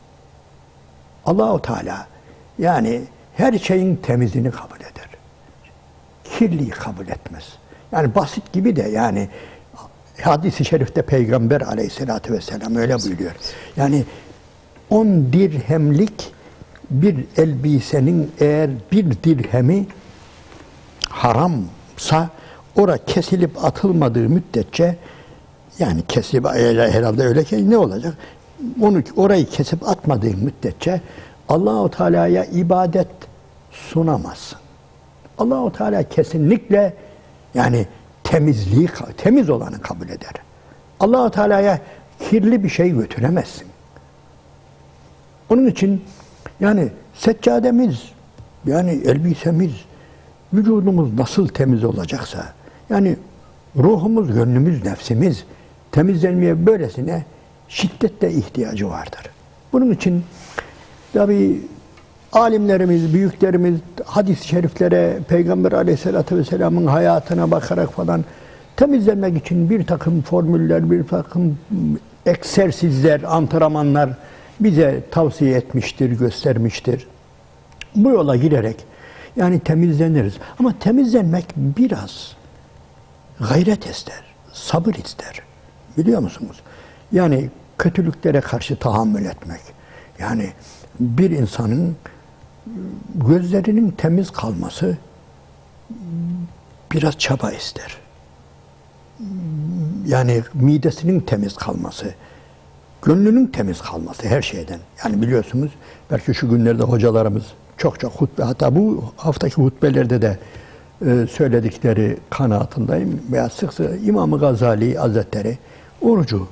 Allah-u Teala yani her şeyin temizini kabul eder. Kirliyi kabul etmez. Yani basit gibi de yani hadis-i şerifte Peygamber aleyhissalatü vesselam öyle buyuruyor. Yani on dirhemlik bir elbisenin eğer bir dirhemi haramsa ora kesilip atılmadığı müddetçe yani kesilip herhalde öyle ki ne olacak? Onu orayı kesip atmadığı müddetçe Allah-u Teala'ya ibadet sunamazsın. Allah-u Teala kesinlikle yani temizliği, temiz olanı kabul eder. Allah-u Teala'ya kirli bir şey götüremezsin. Onun için yani seccademiz, yani elbisemiz, vücudumuz nasıl temiz olacaksa, yani ruhumuz, gönlümüz, nefsimiz temizlenmeye böylesine şiddetle ihtiyacı vardır. Bunun için tabii alimlerimiz, büyüklerimiz hadis-i şeriflere, Peygamber aleyhissalatü vesselamın hayatına bakarak falan temizlenmek için bir takım formüller, bir takım egzersizler, antrenmanlar bize tavsiye etmiştir, göstermiştir. Bu yola girerek yani temizleniriz. Ama temizlenmek biraz gayret ister, sabır ister. Biliyor musunuz? Yani kötülüklere karşı tahammül etmek. Yani bir insanın gözlerinin temiz kalması biraz çaba ister. Yani midesinin temiz kalması, gönlünün temiz kalması her şeyden. Yani biliyorsunuz belki şu günlerde hocalarımız çok çok hutbe, hatta bu haftaki hutbelerde de e, söyledikleri kanaatindeyim. Veya sık sık İmam-ı Gazali Hazretleri orucu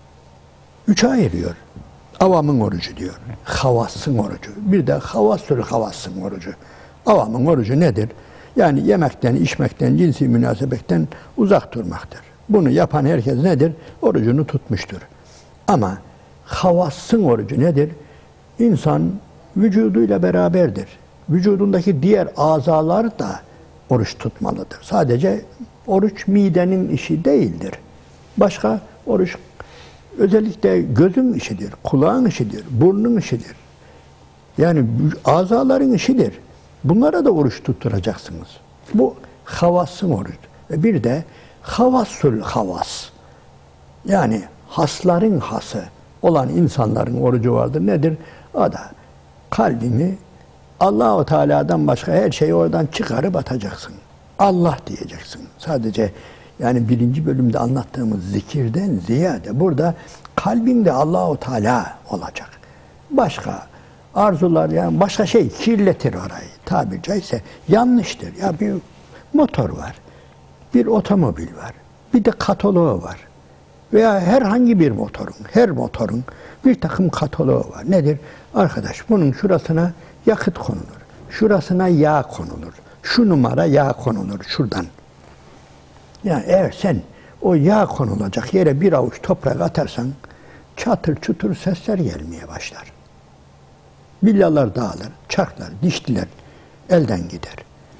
üçe ayırıyor. Avamın orucu diyor. Havasın orucu. Bir de havasül havasın orucu. Avamın orucu nedir? Yani yemekten, içmekten, cinsi münasebetten uzak durmaktır. Bunu yapan herkes nedir? Orucunu tutmuştur. Ama havasın orucu nedir? İnsan vücuduyla beraberdir. Vücudundaki diğer azalar da oruç tutmalıdır. Sadece oruç midenin işi değildir. Başka oruç özellikle gözün işidir, kulağın işidir, burnun işidir. Yani azaların işidir. Bunlara da oruç tutturacaksınız. Bu havasın oruç. Ve bir de havasül havas. Yani hasların hası olan insanların orucu vardır. Nedir? O da kalbini Allah-u Teala'dan başka her şeyi oradan çıkarıp atacaksın. Allah diyeceksin. Sadece yani birinci bölümde anlattığımız zikirden ziyade burada kalbinde Allah-u Teala olacak. Başka arzular, yani başka şey kirletir orayı. Tabiri caizse yanlıştır. Ya bir motor var, bir otomobil var, bir de kataloğu var. Veya herhangi bir motorun, her motorun bir takım kataloğu var. Nedir? Arkadaş bunun şurasına yakıt konulur, şurasına yağ konulur, şu numara yağ konulur şuradan. Yani eğer sen o yağ konulacak yere bir avuç toprak atarsan çatır çutur sesler gelmeye başlar. Villalar dağılır, çarklar, dişliler elden gider.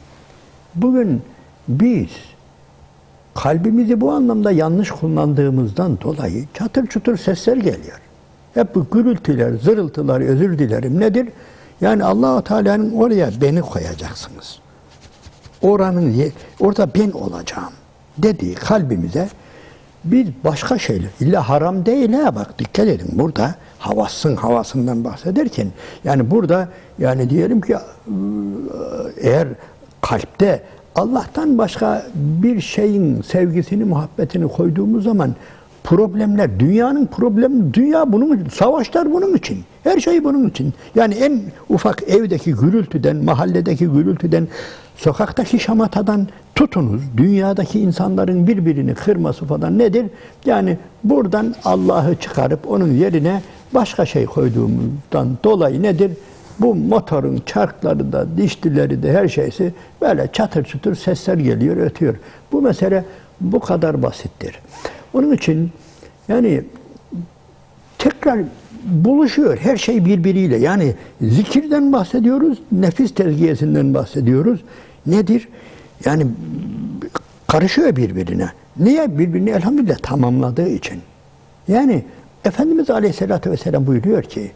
Bugün biz kalbimizi bu anlamda yanlış kullandığımızdan dolayı çatır çutur sesler geliyor. Hep bu gürültüler, zırıltılar, özür dilerim nedir? Yani Allah-u Teala'nın oraya beni koyacaksınız. Oranın, orada ben olacağım dediği kalbimize bir başka şeyler, illa haram değil ha, bak dikkat edin, burada havasın havasından bahsederken yani burada yani diyelim ki eğer kalpte Allah'tan başka bir şeyin sevgisini, muhabbetini koyduğumuz zaman problemler, dünyanın problemi, dünya bunun için, savaşlar bunun için, her şey bunun için. Yani en ufak evdeki gürültüden, mahalledeki gürültüden, sokaktaki şamatadan tutunuz, dünyadaki insanların birbirini kırması falan nedir? Yani buradan Allah'ı çıkarıp onun yerine başka şey koyduğumuzdan dolayı nedir? Bu motorun çarkları da, dişlileri de her şeysi böyle çatır çutur sesler geliyor, ötüyor. Bu mesele bu kadar basittir. Onun için yani tekrar buluşuyor her şey birbiriyle. Yani zikirden bahsediyoruz, nefis tezkiyesinden bahsediyoruz. Nedir? Yani karışıyor birbirine. Niye? Birbirini elhamdülillah tamamladığı için. Yani Efendimiz Aleyhisselatü Vesselam buyuruyor ki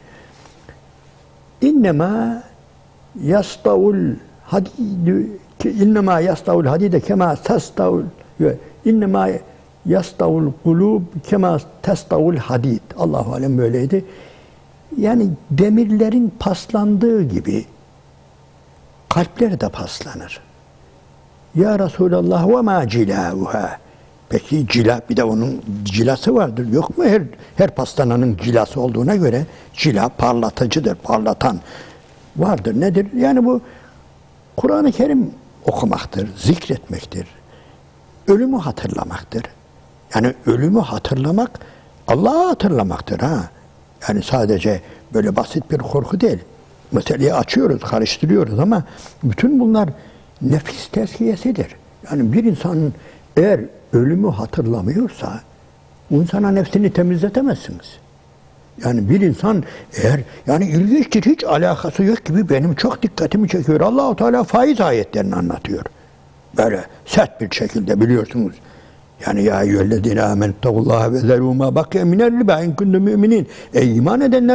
İnnemâ yastavul hadidü innemâ yastavul hadide kemâ testavul innemâ yastavul kulûb kemâ testavul hadid. Allahu alem böyleydi. Yani demirlerin paslandığı gibi kalpler de paslanır. Ya Resulallah ve mâ cilâvuhâ. Peki cila, bir de onun cilası vardır. Yok mu? Her, her pastananın cilası olduğuna göre cila parlatıcıdır, parlatan vardır. Nedir? Yani bu Kur'an-ı Kerim okumaktır, zikretmektir. Ölümü hatırlamaktır. Yani ölümü hatırlamak, Allah'ı hatırlamaktır ha. Yani sadece böyle basit bir korku değil. Meseleyi açıyoruz, karıştırıyoruz ama bütün bunlar nefis tezkiyesidir. Yani bir insanın eğer ölümü hatırlamıyorsa o insana nefsini temizletemezsiniz. Yani bir insan eğer, yani ilginçtir, hiç alakası yok gibi benim çok dikkatimi çekiyor. Allah-u Teala faiz ayetlerini anlatıyor. Böyle sert bir şekilde biliyorsunuz. Yani ya eyyühellezine amenettakullaha ve zerû mâ bakiye minel ribâ in kuntum müminin. Ey iman edenler,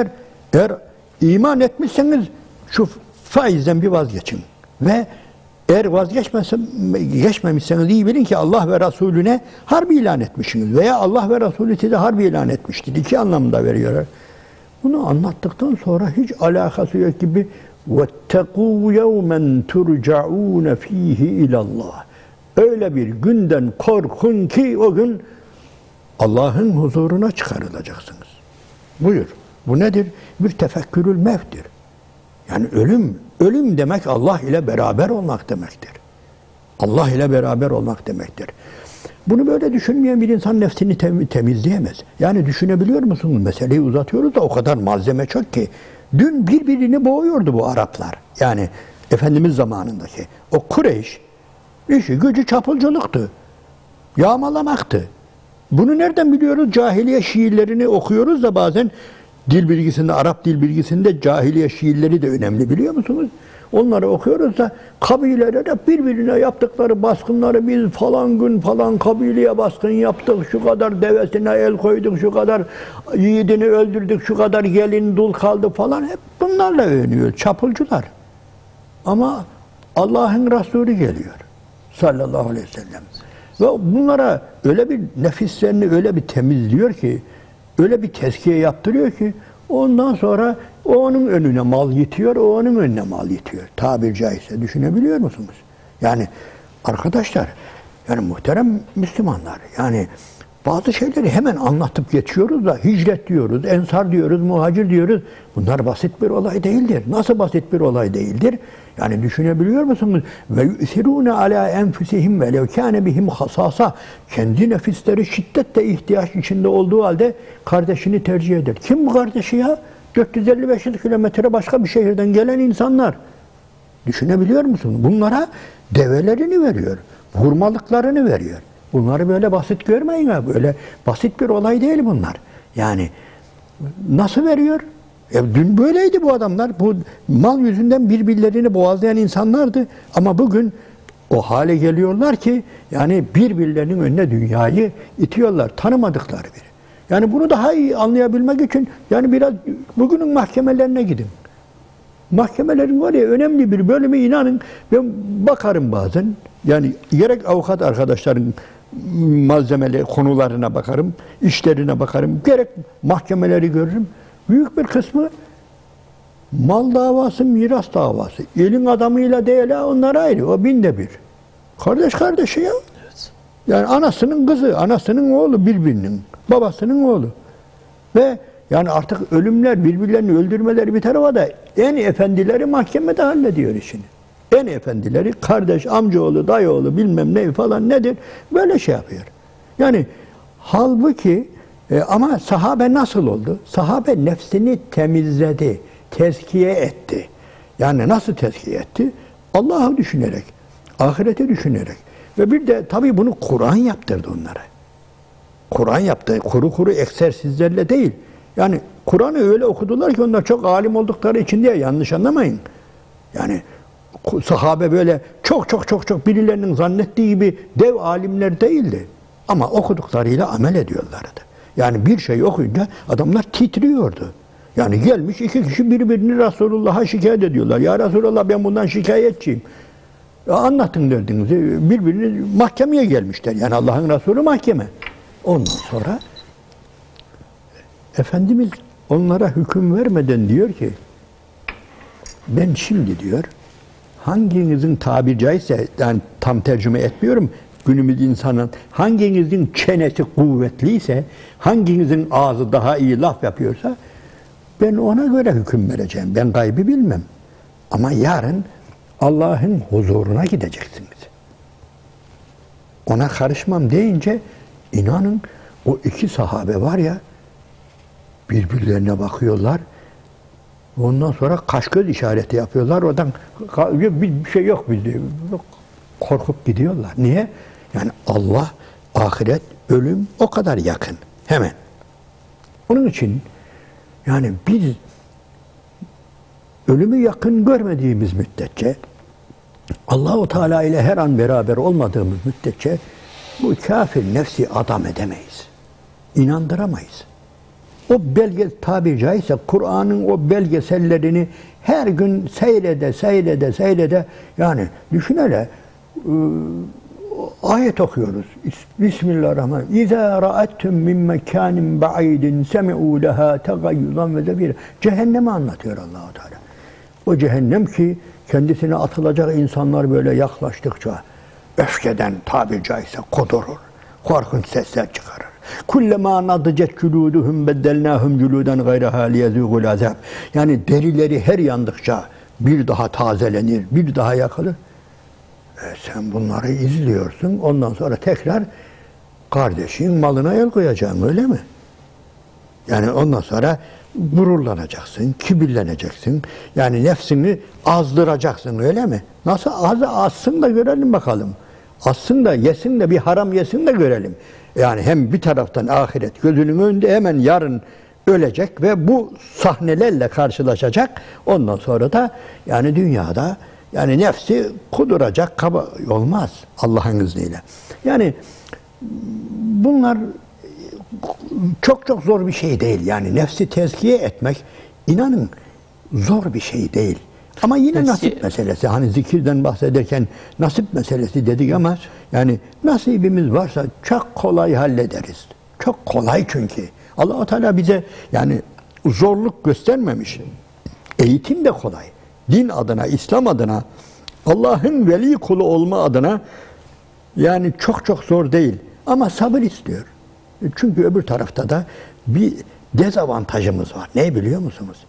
Eğer iman etmişseniz şu faizden bir vazgeçin. Ve eğer vazgeçmemişseniz iyi bilin ki Allah ve Resulüne harbi ilan etmişsiniz. Veya Allah ve Resulü size harbi ilan etmiştir. İki anlamda veriyorlar. Bunu anlattıktan sonra hiç alakası yok gibi وَاتَّقُوا يَوْمًا تُرْجَعُونَ ف۪يهِ اِلَى اللّٰهِ Öyle bir günden korkun ki o gün Allah'ın huzuruna çıkarılacaksınız. Buyur. Bu nedir? Bir tefekkürül mevttir. Yani ölüm, ölüm demek Allah ile beraber olmak demektir. Allah ile beraber olmak demektir. Bunu böyle düşünmeyen bir insan nefsini tem- temizleyemez. Yani düşünebiliyor musunuz? Meseleyi uzatıyoruz da o kadar malzeme çok ki. Dün birbirini boğuyordu bu Araplar. Yani Efendimiz zamanındaki. O Kureyş işi gücü çapulculuktu. Yağmalamaktı. Bunu nereden biliyoruz? Cahiliye şiirlerini okuyoruz da bazen dil bilgisinde, Arap dil bilgisinde cahiliye şiirleri de önemli, biliyor musunuz? Onları okuyoruz da kabilelere birbirine yaptıkları baskınları, biz falan gün falan kabileye baskın yaptık, şu kadar devesine el koyduk, şu kadar yiğidini öldürdük, şu kadar gelin dul kaldı falan, hep bunlarla övünüyor çapulcular. Ama Allah'ın Resulü geliyor sallallahu aleyhi ve sellem. Ve bunlara öyle bir nefislerini öyle bir temizliyor ki, öyle bir tezkiye yaptırıyor ki ondan sonra o onun önüne mal yitiyor, o onun önüne mal yitiyor. Tabir caizse düşünebiliyor musunuz? Yani arkadaşlar, yani muhterem Müslümanlar, yani bazı şeyleri hemen anlatıp geçiyoruz da hicret diyoruz, ensar diyoruz, muhacir diyoruz. Bunlar basit bir olay değildir. Nasıl basit bir olay değildir? Yani düşünebiliyor musunuz? Ve yusirune ala enfusihim ve lev kâne bihim hasasa. Kendi nefisleri şiddetle ihtiyaç içinde olduğu halde kardeşini tercih eder. Kim bu kardeşi ya? dört yüz elli beş kilometre başka bir şehirden gelen insanlar. Düşünebiliyor musunuz? Bunlara develerini veriyor. Hurmalıklarını veriyor. Bunları böyle basit görmeyin ha. Böyle basit bir olay değil bunlar. Yani nasıl veriyor? E, dün böyleydi bu adamlar. Bu mal yüzünden birbirlerini boğazlayan insanlardı. Ama bugün o hale geliyorlar ki yani birbirlerinin önüne dünyayı itiyorlar. Tanımadıkları biri. Yani bunu daha iyi anlayabilmek için yani biraz bugünün mahkemelerine gidin. Mahkemelerin var ya önemli bir bölümü, inanın ben bakarım bazen. Yani gerek avukat arkadaşların malzemeli konularına bakarım, işlerine bakarım, gerek mahkemeleri görürüm. Büyük bir kısmı mal davası, miras davası. Elin adamıyla değil ha, onlar ayrı. O binde bir. Kardeş kardeşi ya. Evet. Yani anasının kızı, anasının oğlu birbirinin, babasının oğlu. Ve yani artık ölümler, birbirlerini öldürmeleri bir tarafa da en efendileri mahkemede hallediyor işini. En efendileri kardeş, amcaoğlu, dayıoğlu bilmem ne falan nedir böyle şey yapıyor. Yani halbuki e, ama sahabe nasıl oldu? Sahabe nefsini temizledi, tezkiye etti. Yani nasıl tezkiye etti? Allah'ı düşünerek, ahireti düşünerek. Ve bir de tabii bunu Kur'an yaptırdı onlara. Kur'an yaptı, kuru kuru egzersizlerle değil. Yani Kur'an'ı öyle okudular ki onlar çok alim oldukları için diye yanlış anlamayın. Yani sahabe böyle çok çok çok çok birilerinin zannettiği gibi dev alimler değildi. Ama okuduklarıyla amel ediyorlardı. Yani bir şey okuyunca adamlar titriyordu. Yani gelmiş iki kişi birbirini Resulullah'a şikayet ediyorlar. Ya Resulullah ben bundan şikayetçiyim. Ya anlatın derdinizi. Birbirini mahkemeye gelmişler. Yani Allah'ın Resulü mahkeme. Ondan sonra Efendimiz onlara hüküm vermeden diyor ki ben şimdi diyor hanginizin tabiri caizse yani tam tercüme etmiyorum günümüz insanın hanginizin çenesi kuvvetliyse hanginizin ağzı daha iyi laf yapıyorsa ben ona göre hüküm vereceğim. Ben gaybı bilmem. Ama yarın Allah'ın huzuruna gideceksiniz. Ona karışmam deyince inanın o iki sahabe var ya birbirlerine bakıyorlar. Ondan sonra kaş göz işareti yapıyorlar. Oradan bir şey yok bizde. Korkup gidiyorlar. Niye? Yani Allah, ahiret, ölüm o kadar yakın. Hemen. Onun için yani biz ölümü yakın görmediğimiz müddetçe Allah-u Teala ile her an beraber olmadığımız müddetçe bu kafir nefsi adam edemeyiz. İnandıramayız. o belge tabiri caizse Kur'an'ın o belgesellerini her gün seyrede, seyrede, seyrede, yani düşün hele, ayet okuyoruz. Bismillahirrahmanirrahim. İzâ ra'ettum min mekânin ba'idin semi'û lehâ tegayyuzan ve zebîr. Cehennemi anlatıyor Allah-u Teala. O cehennem ki kendisine atılacak insanlar böyle yaklaştıkça öfkeden tabiri caizse kudurur. Korkunç sesler çıkarır. Kullema nadicet culuduhum beddelnahum culudan gayraha liyezûgul azab. Yani derileri her yandıkça bir daha tazelenir, bir daha yakılır. E sen bunları izliyorsun, ondan sonra tekrar kardeşin malına el koyacaksın, öyle mi? Yani ondan sonra gururlanacaksın, kibirleneceksin. Yani nefsini azdıracaksın, öyle mi? Nasıl azı azsın da görelim bakalım. Azsın da yesin de bir haram yesin de görelim. Yani hem bir taraftan ahiret gözünün önünde hemen yarın ölecek ve bu sahnelerle karşılaşacak. Ondan sonra da yani dünyada yani nefsi kuduracak, kaba olmaz Allah'ın izniyle. Yani bunlar çok çok zor bir şey değil. Yani nefsi tezkiye etmek inanın zor bir şey değil. Ama yine Nefsi... nasip meselesi. Hani zikirden bahsederken nasip meselesi dedik ama yani nasibimiz varsa çok kolay hallederiz. Çok kolay çünkü. Allah-u Teala bize yani zorluk göstermemiş. Eğitim de kolay. Din adına, İslam adına, Allah'ın veli kulu olma adına yani çok çok zor değil. Ama sabır istiyor. Çünkü öbür tarafta da bir dezavantajımız var. Ne biliyor musunuz?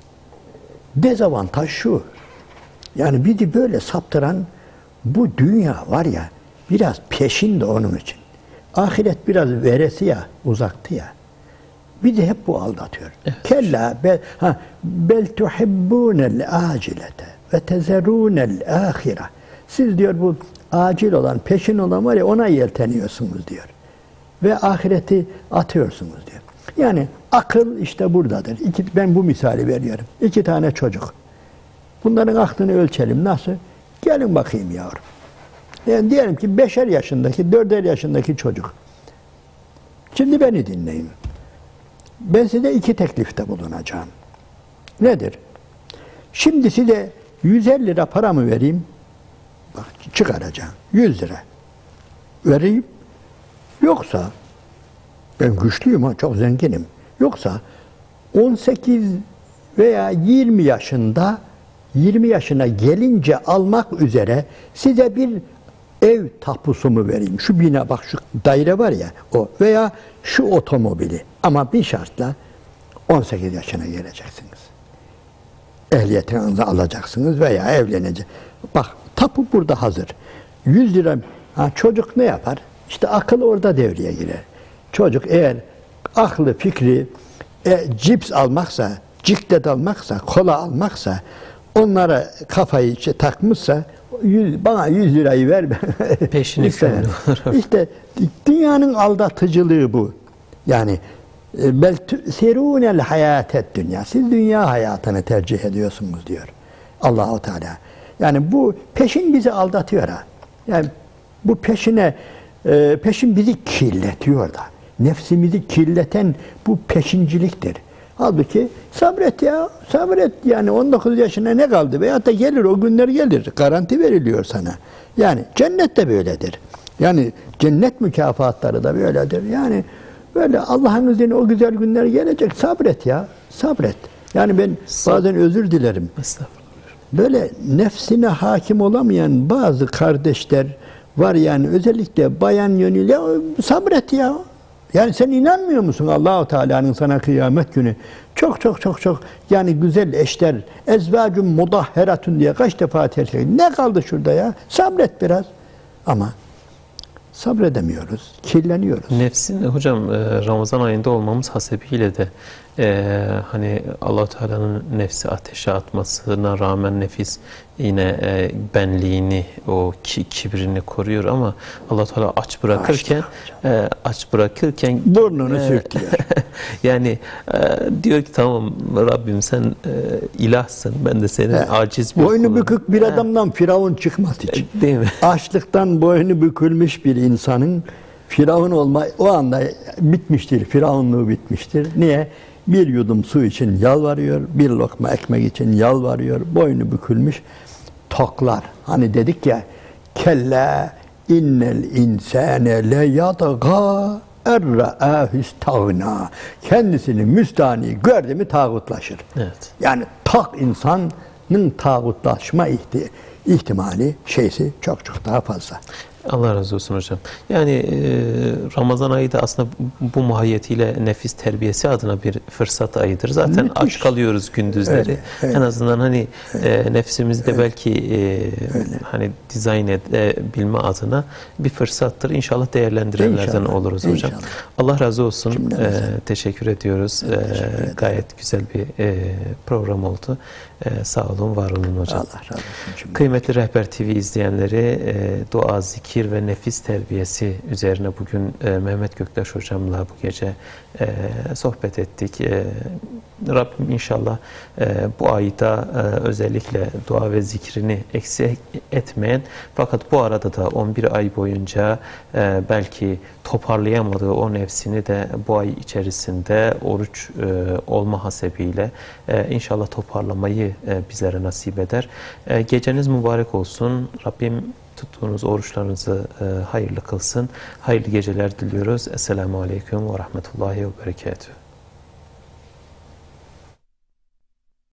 Dezavantaj şu. Yani bizi böyle saptıran bu dünya var ya, biraz peşin de onun için. Ahiret biraz veresi ya, uzaktı ya. Bizi hep bu aldatıyor. Evet. Kella bel, ha, bel tuhibbunel acilete ve tezerunel ahire. Siz diyor bu acil olan, peşin olan var ya, ona yelteniyorsunuz diyor. Ve ahireti atıyorsunuz diyor. Yani akıl işte buradadır. İki, ben bu misali veriyorum. İki tane çocuk. Bunların aklını ölçelim. Nasıl? Gelin bakayım yavrum. Yani diyelim ki beşer yaşındaki, dörder yaşındaki çocuk. Şimdi beni dinleyin. Ben size iki teklifte bulunacağım. Nedir? Şimdi size yüz elli lira para mı vereyim? Bak çıkaracağım. yüz lira. Vereyim. Yoksa ben güçlüyüm ha, çok zenginim. Yoksa on sekiz veya yirmi yaşında yirmi yaşına gelince almak üzere size bir ev tapusu mu vereyim? Şu bina, bak şu daire var ya o, veya şu otomobili. Ama bir şartla on sekiz yaşına geleceksiniz. Ehliyetinizi alacaksınız veya evleneceksiniz. Bak tapu burada hazır. yüz lira. Ha, çocuk ne yapar? İşte akıl orada devreye girer. Çocuk eğer aklı fikri e, cips almaksa, ciklet almaksa, kola almaksa, onlara kafayı işte, takmışsa yüz, bana yüz lirayı ver. Peşini işte, işte dünyanın aldatıcılığı bu. Yani bel serunel hayatet dünya. Siz dünya hayatını tercih ediyorsunuz diyor Allah-u Teala. Yani bu peşin bizi aldatıyor ha. Yani bu peşine e, peşin bizi kirletiyor da. Nefsimizi kirleten bu peşinciliktir. Halbuki sabret ya, sabret. Yani on dokuz yaşına ne kaldı? Veyahut da gelir, o günler gelir. Garanti veriliyor sana. Yani cennet de böyledir. Yani cennet mükafatları da böyledir. Yani böyle Allah'ın izniyle o güzel günler gelecek. Sabret ya, sabret. Yani ben bazen özür dilerim. Böyle nefsine hakim olamayan bazı kardeşler var, yani özellikle bayan yönüyle, sabret ya. Yani sen inanmıyor musun Allah-u Teala'nın sana kıyamet günü çok çok çok çok yani güzel eşler, ezvacun mudahheratun diye kaç defa tercih, ne kaldı şurada ya? Sabret biraz. Ama sabredemiyoruz, kirleniyoruz. Nefsin hocam Ramazan ayında olmamız hasebiyle de e, hani Allah-u Teala'nın nefsi ateşe atmasına rağmen nefis yine e, benliğini, o ki, kibrini koruyor ama Allah-u Teala aç bırakırken e, aç bırakırken burnunu e, sürtüyor. Yani e, diyor ki tamam Rabbim sen e, ilahsın, ben de senin He. aciz bir boynu kulum. bükük bir adamdan Firavun çıkmaz hiç. Değil mi? Açlıktan boynu bükülmüş bir insanın Firavun olma o anda bitmiştir. Firavunluğu bitmiştir. Niye? bir yudum su için yalvarıyor, bir lokma ekmek için yalvarıyor, boynu bükülmüş toklar. Hani dedik ya, kelle innel insane le yadga erra'ahu istagna. Kendisini müstani gördü mü tağutlaşır. Evet. Yani tak insanın tağutlaşma ihti ihtimali şeysi çok çok daha fazla. Allah razı olsun hocam. Yani e, Ramazan ayı da aslında bu mahiyetiyle nefis terbiyesi adına bir fırsat ayıdır. Zaten Müthiş. aç kalıyoruz gündüzleri. Öyle, öyle. En azından hani e, nefsimizi de belki e, hani dizayn edebilme adına bir fırsattır. İnşallah değerlendirenlerden İnşallah, oluruz hocam. inşallah. Allah razı olsun. E, Cümlemize. teşekkür ediyoruz. Evet, teşekkür E, ederim. gayet güzel bir e, program oldu. E, sağ olun, var olun hocam. Allah razı olsun. Cümlemize. Kıymetli Rehber T V izleyenleri, e, dua, zikir ve nefis terbiyesi üzerine bugün e, Mehmet Göktaş hocamla bu gece e, sohbet ettik. E, Rabbim inşallah e, bu ayda e, özellikle dua ve zikrini eksik etmeyen, fakat bu arada da on bir ay boyunca e, belki toparlayamadığı o nefsini de bu ay içerisinde oruç e, olma hasebiyle e, inşallah toparlamayı e, bizlere nasip eder. E, geceniz mübarek olsun. Rabbim tuttuğunuz oruçlarınızı e, hayırlı kılsın. Hayırlı geceler diliyoruz. Esselamu Aleyküm ve Rahmetullahi ve Berekatuhu.